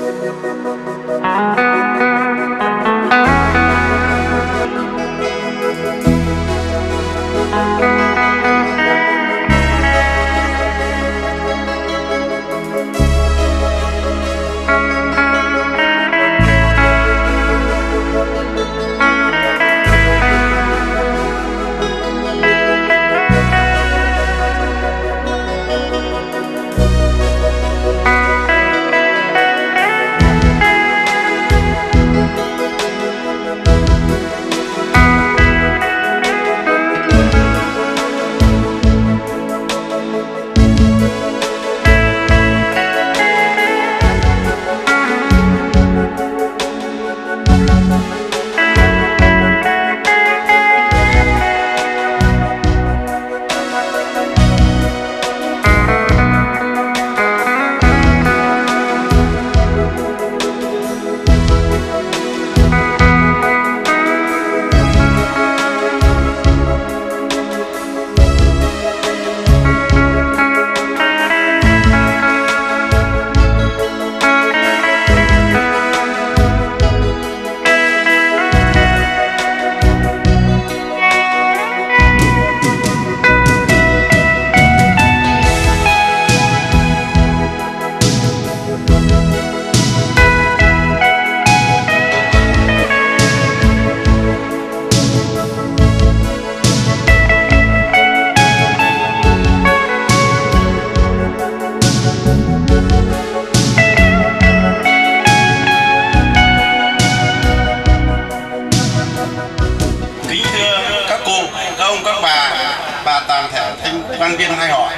quan viên hai họ.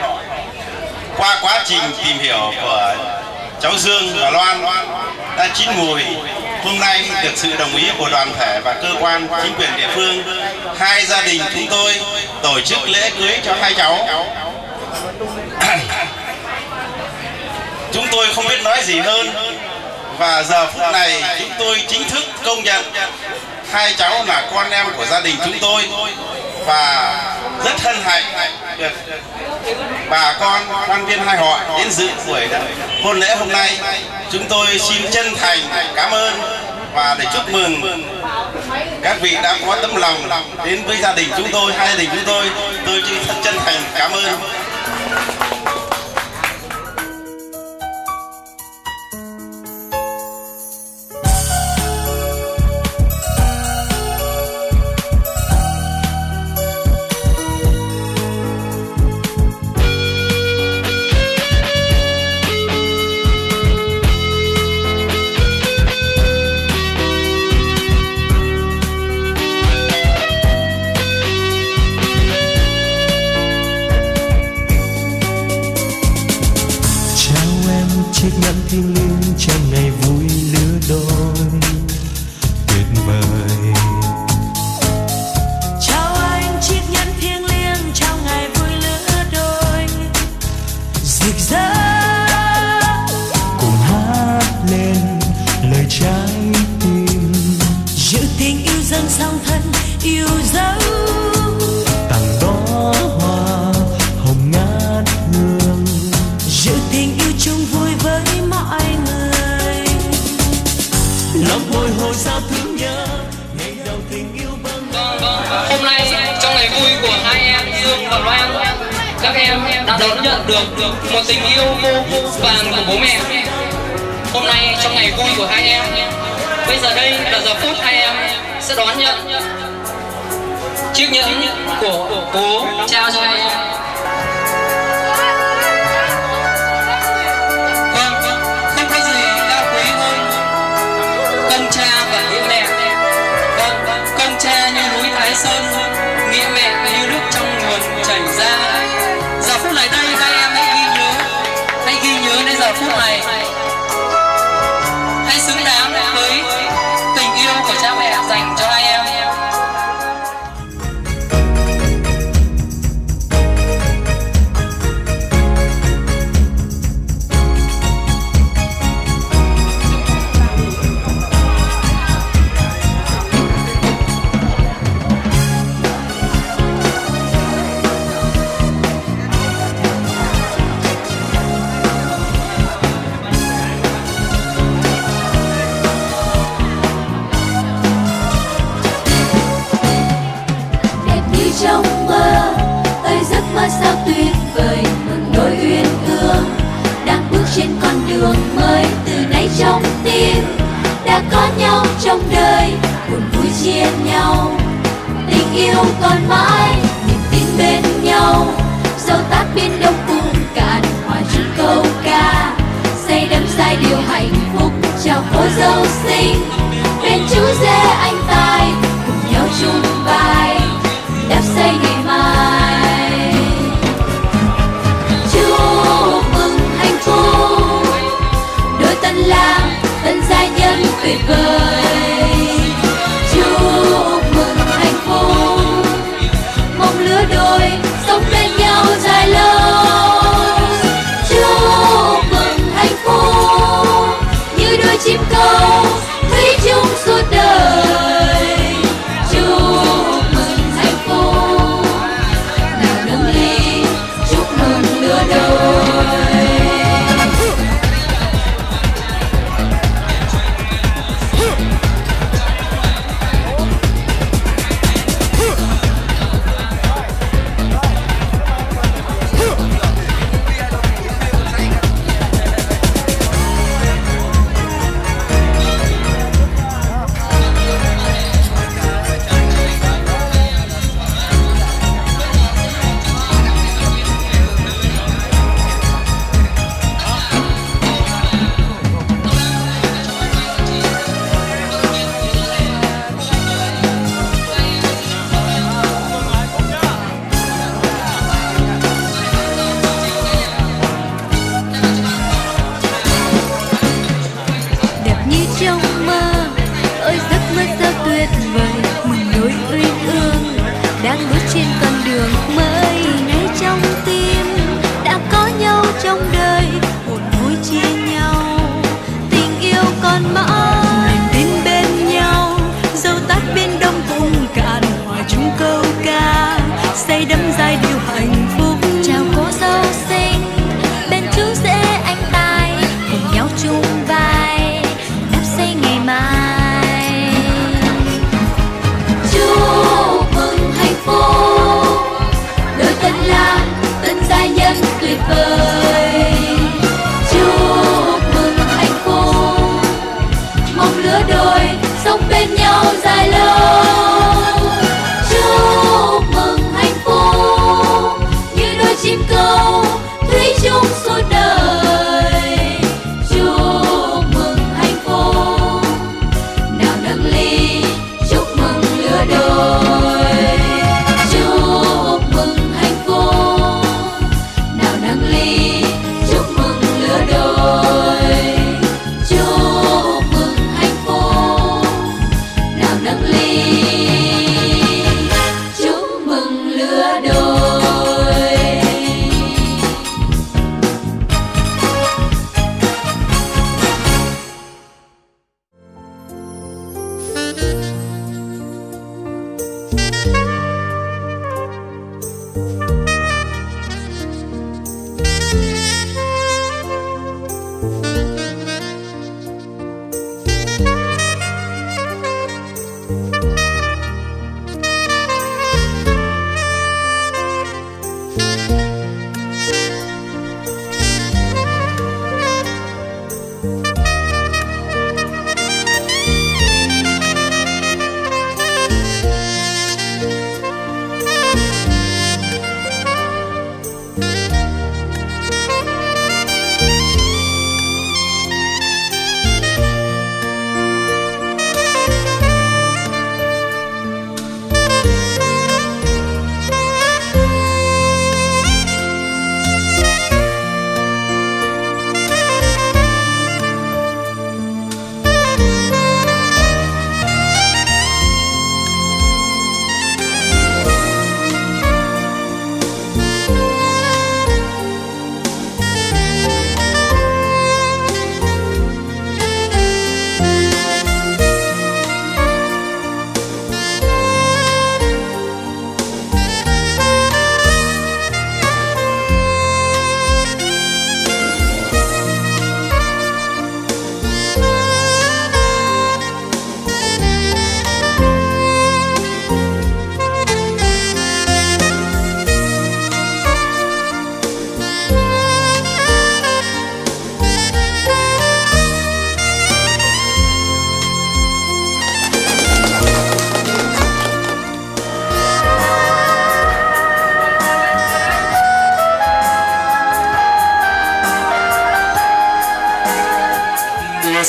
Qua quá trình tìm hiểu của cháu Dương và Loan đã chín mùi, hôm nay được sự đồng ý của đoàn thể và cơ quan chính quyền địa phương, hai gia đình chúng tôi tổ chức lễ cưới cho hai cháu. Chúng tôi không biết nói gì hơn, và giờ phút này chúng tôi chính thức công nhận hai cháu là con em của gia đình chúng tôi, và rất hân hạnh được bà con quan viên hai họ đến dự buổi hôn lễ hôm nay. Chúng tôi xin chân thành cảm ơn và để chúc mừng các vị đã có tấm lòng đến với gia đình chúng tôi, hai gia đình chúng tôi. Tôi thật chân thành cảm ơn. Chiếc nhẫn thiêng liêng trong ngày vui lứa đôi tuyệt vời. Chào anh, chiếc nhẫn thiêng liêng trong ngày vui lứa đôi rực rỡ. Cùng hát lên lời trái tim, giữ tình yêu dâng song thân yêu dấu. tặng đó hoa hồng ngát hương, giữ tình yêu chung vui với mọi người. lòng bồi hồi sao thương nhớ ngày đầu tình yêu bâng khuâng. Hôm nay trong ngày vui của hai em Dương và Loan, các em đã đón nhận được một tình yêu vô vàn của bố mẹ. Hôm nay trong ngày vui của hai em, bây giờ đây là giờ phút hai em sẽ đón nhận chiếc nhẫn của bố trao cho hai em. Công cha và nghĩa mẹ, vâng, công cha như núi Thái Sơn, nghĩa mẹ như nước trong nguồn chảy ra. Giờ phút này đây các em hãy ghi nhớ, hãy ghi nhớ đến giờ phút này, hãy xứng đáng với tình yêu của cha mẹ dành cho hai em. tình yêu còn mãi, niềm tin bên nhau. Dẫu tát biển đông cùng cạn, hòa chung câu ca, xây đắm giai điệu hạnh phúc chào cô dâu xinh. Bên chú rể anh tài cùng nhau chung vai, đắp xây ngày mai. Chúc mừng hạnh phúc đôi tân lang tân gia nhân tuyệt vời. Chúc mừng hạnh phúc mong lứa đôi sống bên nhau dài lâu. Chúc mừng hạnh phúc như đôi chim câu thủy chung suốt đời. Chúc mừng hạnh phúc nào nâng ly chúc mừng lứa đôi.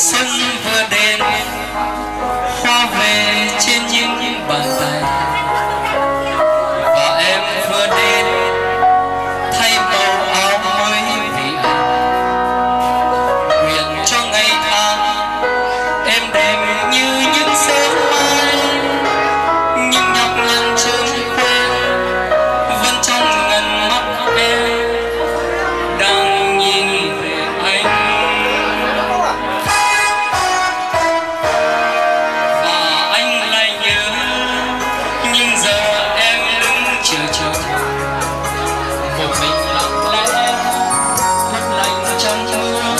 xuân vừa đến, hoa về trên những bàn tay, và em vừa đến thay màu áo mới vì anh. Nguyện cho ngày tháng em đêm như những sớm mai, nhưng nhọc nhằn chớm quên vẫn trong ngần mắt em đang nhìn về anh. Và anh lại nhớ, nhưng giờ em đứng chờ chờ một mình lặng lẽ khuất lạnh trong mưa.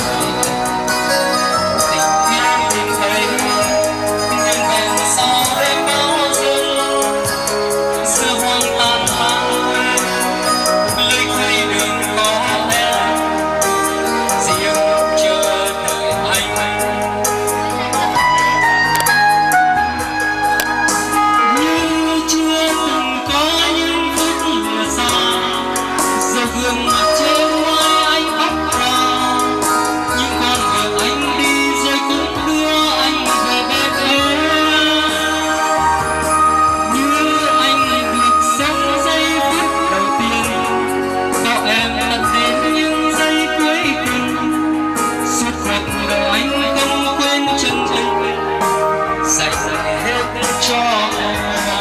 Tình yêu tìm thấy nhưng bền sao em bao dung, xưa hoang tàn hoang quên lối cuối đường có em riêng chờ đợi anh. Như chưa từng có những phút lìa xa, giờ gương mặt trên môi anh khóc ra. Những con đường anh đi rồi cũng đưa anh về bên em. Như anh được sống giây phút đầu tiên, có em đã đến những giây cuối cùng. Suốt cuộc đời anh không quên chân tình, dành hết cho em.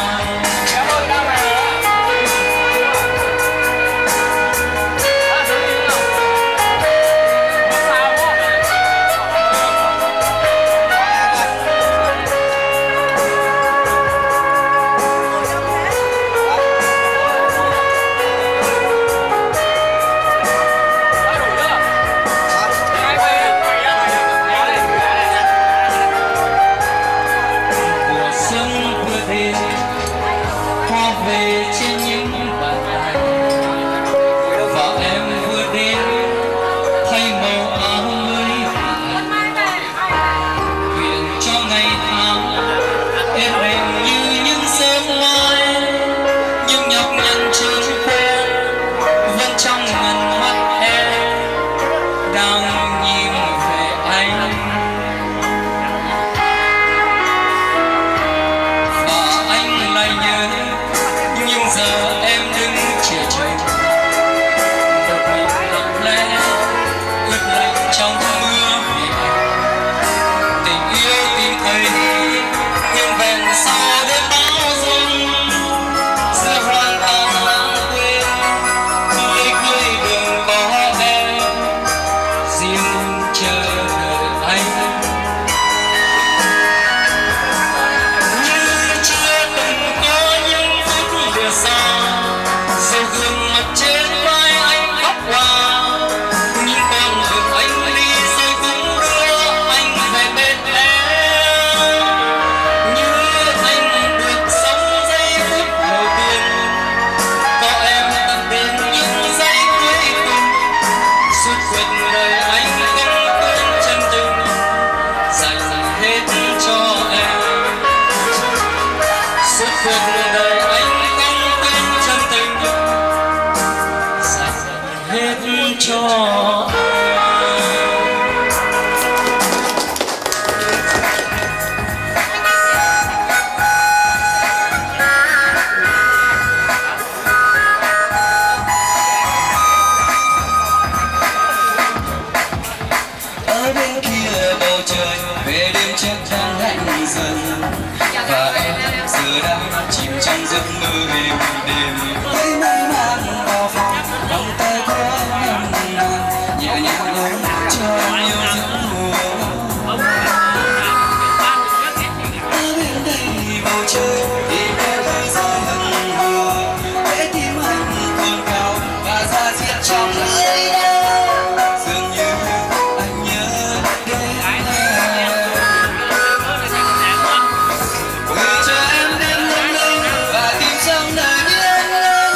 Mùa xuân vừa đến, hoa về trên những bàn tay, và em vừa đến thay màu áo mới vì anh. Nguyện cho ngày tháng em đêm như những sớm mai, nhưng nhọc nhằn chớm quên vẫn trong ngần mắt em đang nhìn về anh. Và anh lại nhớ, nhưng giờ em đứng chờ chờ một mình lặng lẽ ướt lạnh trong mưa vì anh. Tình yêu tìm thấy nhưng vẹn sao đến bao dung, giữa hoang tàn lãng quên lối cuối đường có em riêng chờ đợi anh. Như chưa từng có những phút lìa xa, dầu gương mặt trên vai anh khóc qua. Nhưng con đường anh đi rồi cũng đưa anh về bên em. Như anh được sống giây phút đầu tiên, có em tận đến những giây cuối cùng. Suốt cuộc đời anh không quên chân tình, dành hết cho em. Suốt cuộc đời anh không quên chân tình, dành hết cho em. Ở bên kia bầu trời về đêm chắc đang lạnh dần, và em giờ đang chìm trong giấc mơ êm đềm. Với mây mang vào phòng, vòng tay của em nồng nàn, nhẹ nhàng ôm cho em yêu giấc mơ. Ở bên đây bầu trời thì em bây giờ hân hờ, để tim anh còn cao và ra diết trong nơi đâu. Dường như anh nhớ đến em. Gửi cho em đến lung linh và tìm trong đời biết ơn.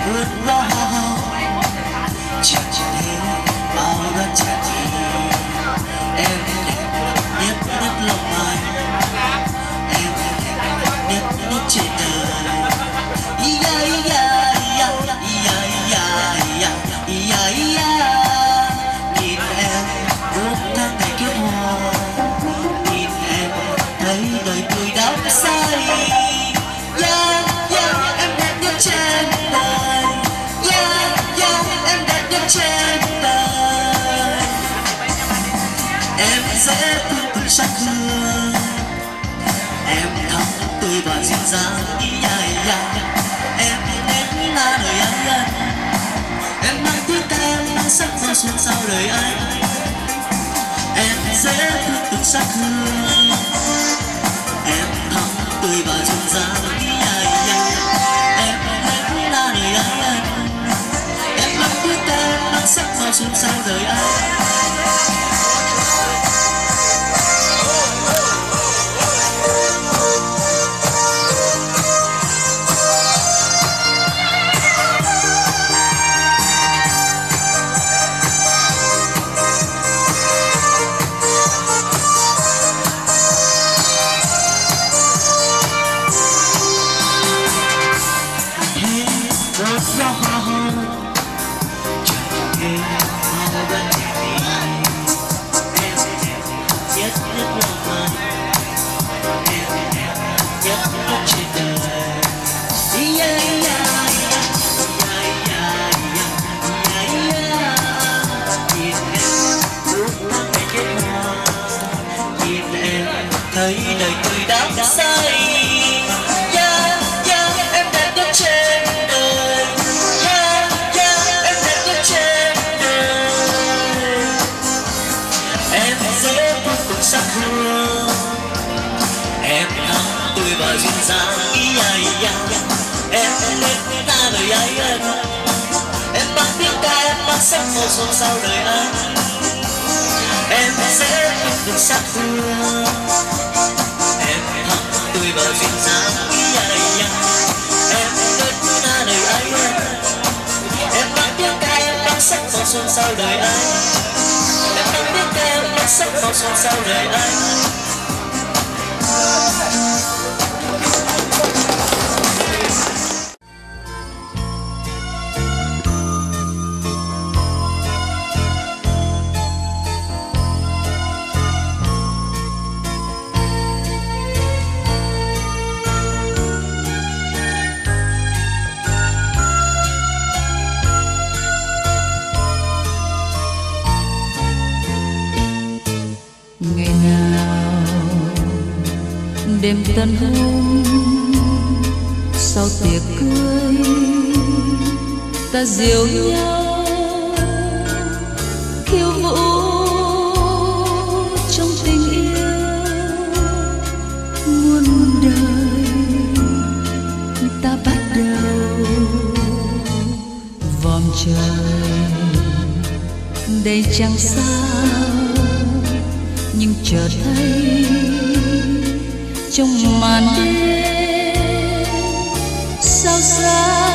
ướt lo chẳng thể bao đất chẳng em đẹp nhất nhất lòng ai em đẹp nhất nhất trên đời ya ya ya ya ya ya ya ya nhìn em ước tháng ngày kiếp hoa nhìn em thấy đời tôi đắm say ya ya em đẹp nhất trên đời ya ya em đẹp nhất trên đời em dễ thương từng sắc hương em thắm tươi và dịu dàng ya ya em đến là đời anh ân em mang tiếng ca em mang sắc màu xuân sao đời anh em dễ thương từng sắc hương em thắm tươi và dịu dàng ya ya em đến là đời anh ân em mang tiếng ca em mang sắc màu xuân sao đời anh thấy đời tôi đắm say ya ya em đẹp nhất trên đời ya ya em đẹp nhất trên đời em dễ thương từng sắc hương em thắm tươi và dịu dàng ya ya em đến ta đời ai ân em mang tiếng ca em mang sắc màu xuân sao đời anh em dễ thương từng sắc hương em thắm tươi và dịu dàng ya ya em đến ta đời ai ân em mang tiếng ca em mang sắc màu xuân sao đời anh em mang tiếng ca em mang sắc màu xuân sao đời anh đêm tân hôn sau tiệc cưới ta dìu nhau khiêu vũ trong tình yêu muôn đời ta bắt đầu vòm trời đầy trăng sao nhưng chợt thấy trong màn đêm sao xa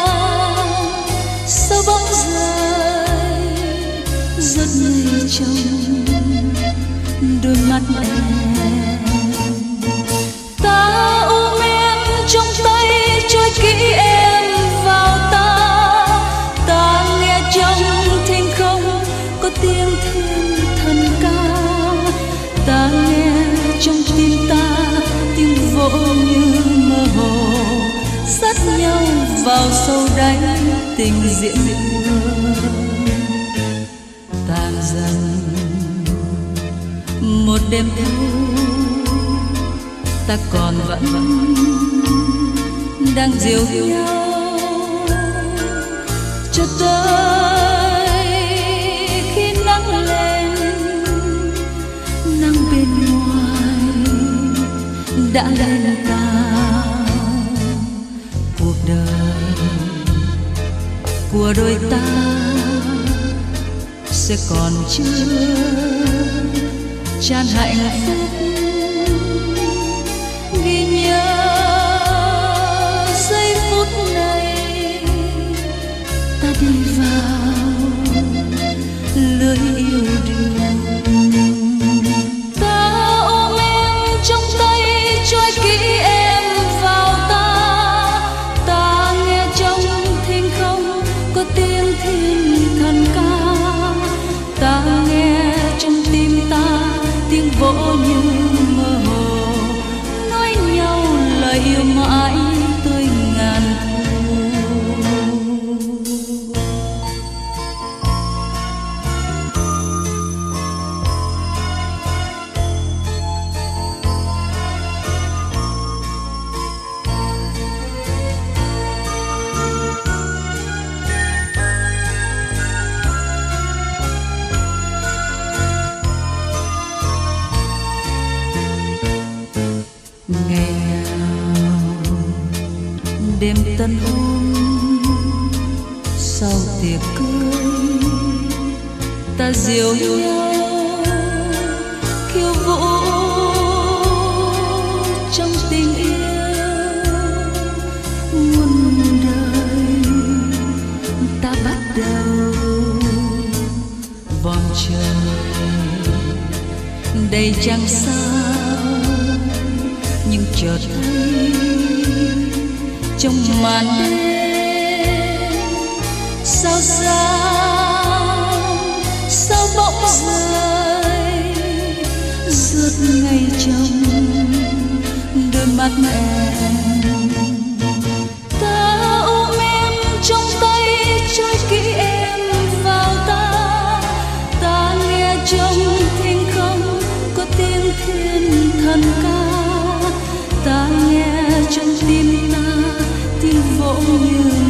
sao bóng rơi rất ngây trong đôi mắt em ta ôm em trong tay trôi kỹ em vào ta ta nghe trong thinh không có tiếng thiên thần ca ta nghe trong tim ta tiếng vỗ như mơ hồ dắt nhau vào sâu đáy tình diễn tàn dần một đêm thâu ta còn vẫn đang dìu nhau cho tới khi nắng lên nắng bên ngoài đã lên cao cuộc đời của đôi ta sẽ còn chưa tràn hạnh phúc ghi nhớ giây phút này đi vào lưới yêu đương. Ta ôm em trong tay trôi kỹ em vào ta, ta nghe trong thinh không có tiếng thiên thần ca, ta nghe trong tim ta tiếng vỗ như mơ hồ, nói nhau lời yêu mãi tới ngàn thu. Ngày nào đêm tân hôn sau tiệc cưới, ta dìu nhau khiêu vũ trong tình yêu. Muôn đời ta bắt đầu vòng trời đầy trăng sao, nhưng chợt thấy trong màn đêm sao sao sao bỗng rơi rớt ngay trong đôi mắt em. Ta ôm em trong tay trôi kỹ em vào ta, ta nghe trong thinh không có tiếng thiên thần ca, ta nghe trong tim ta tiếng vỗ như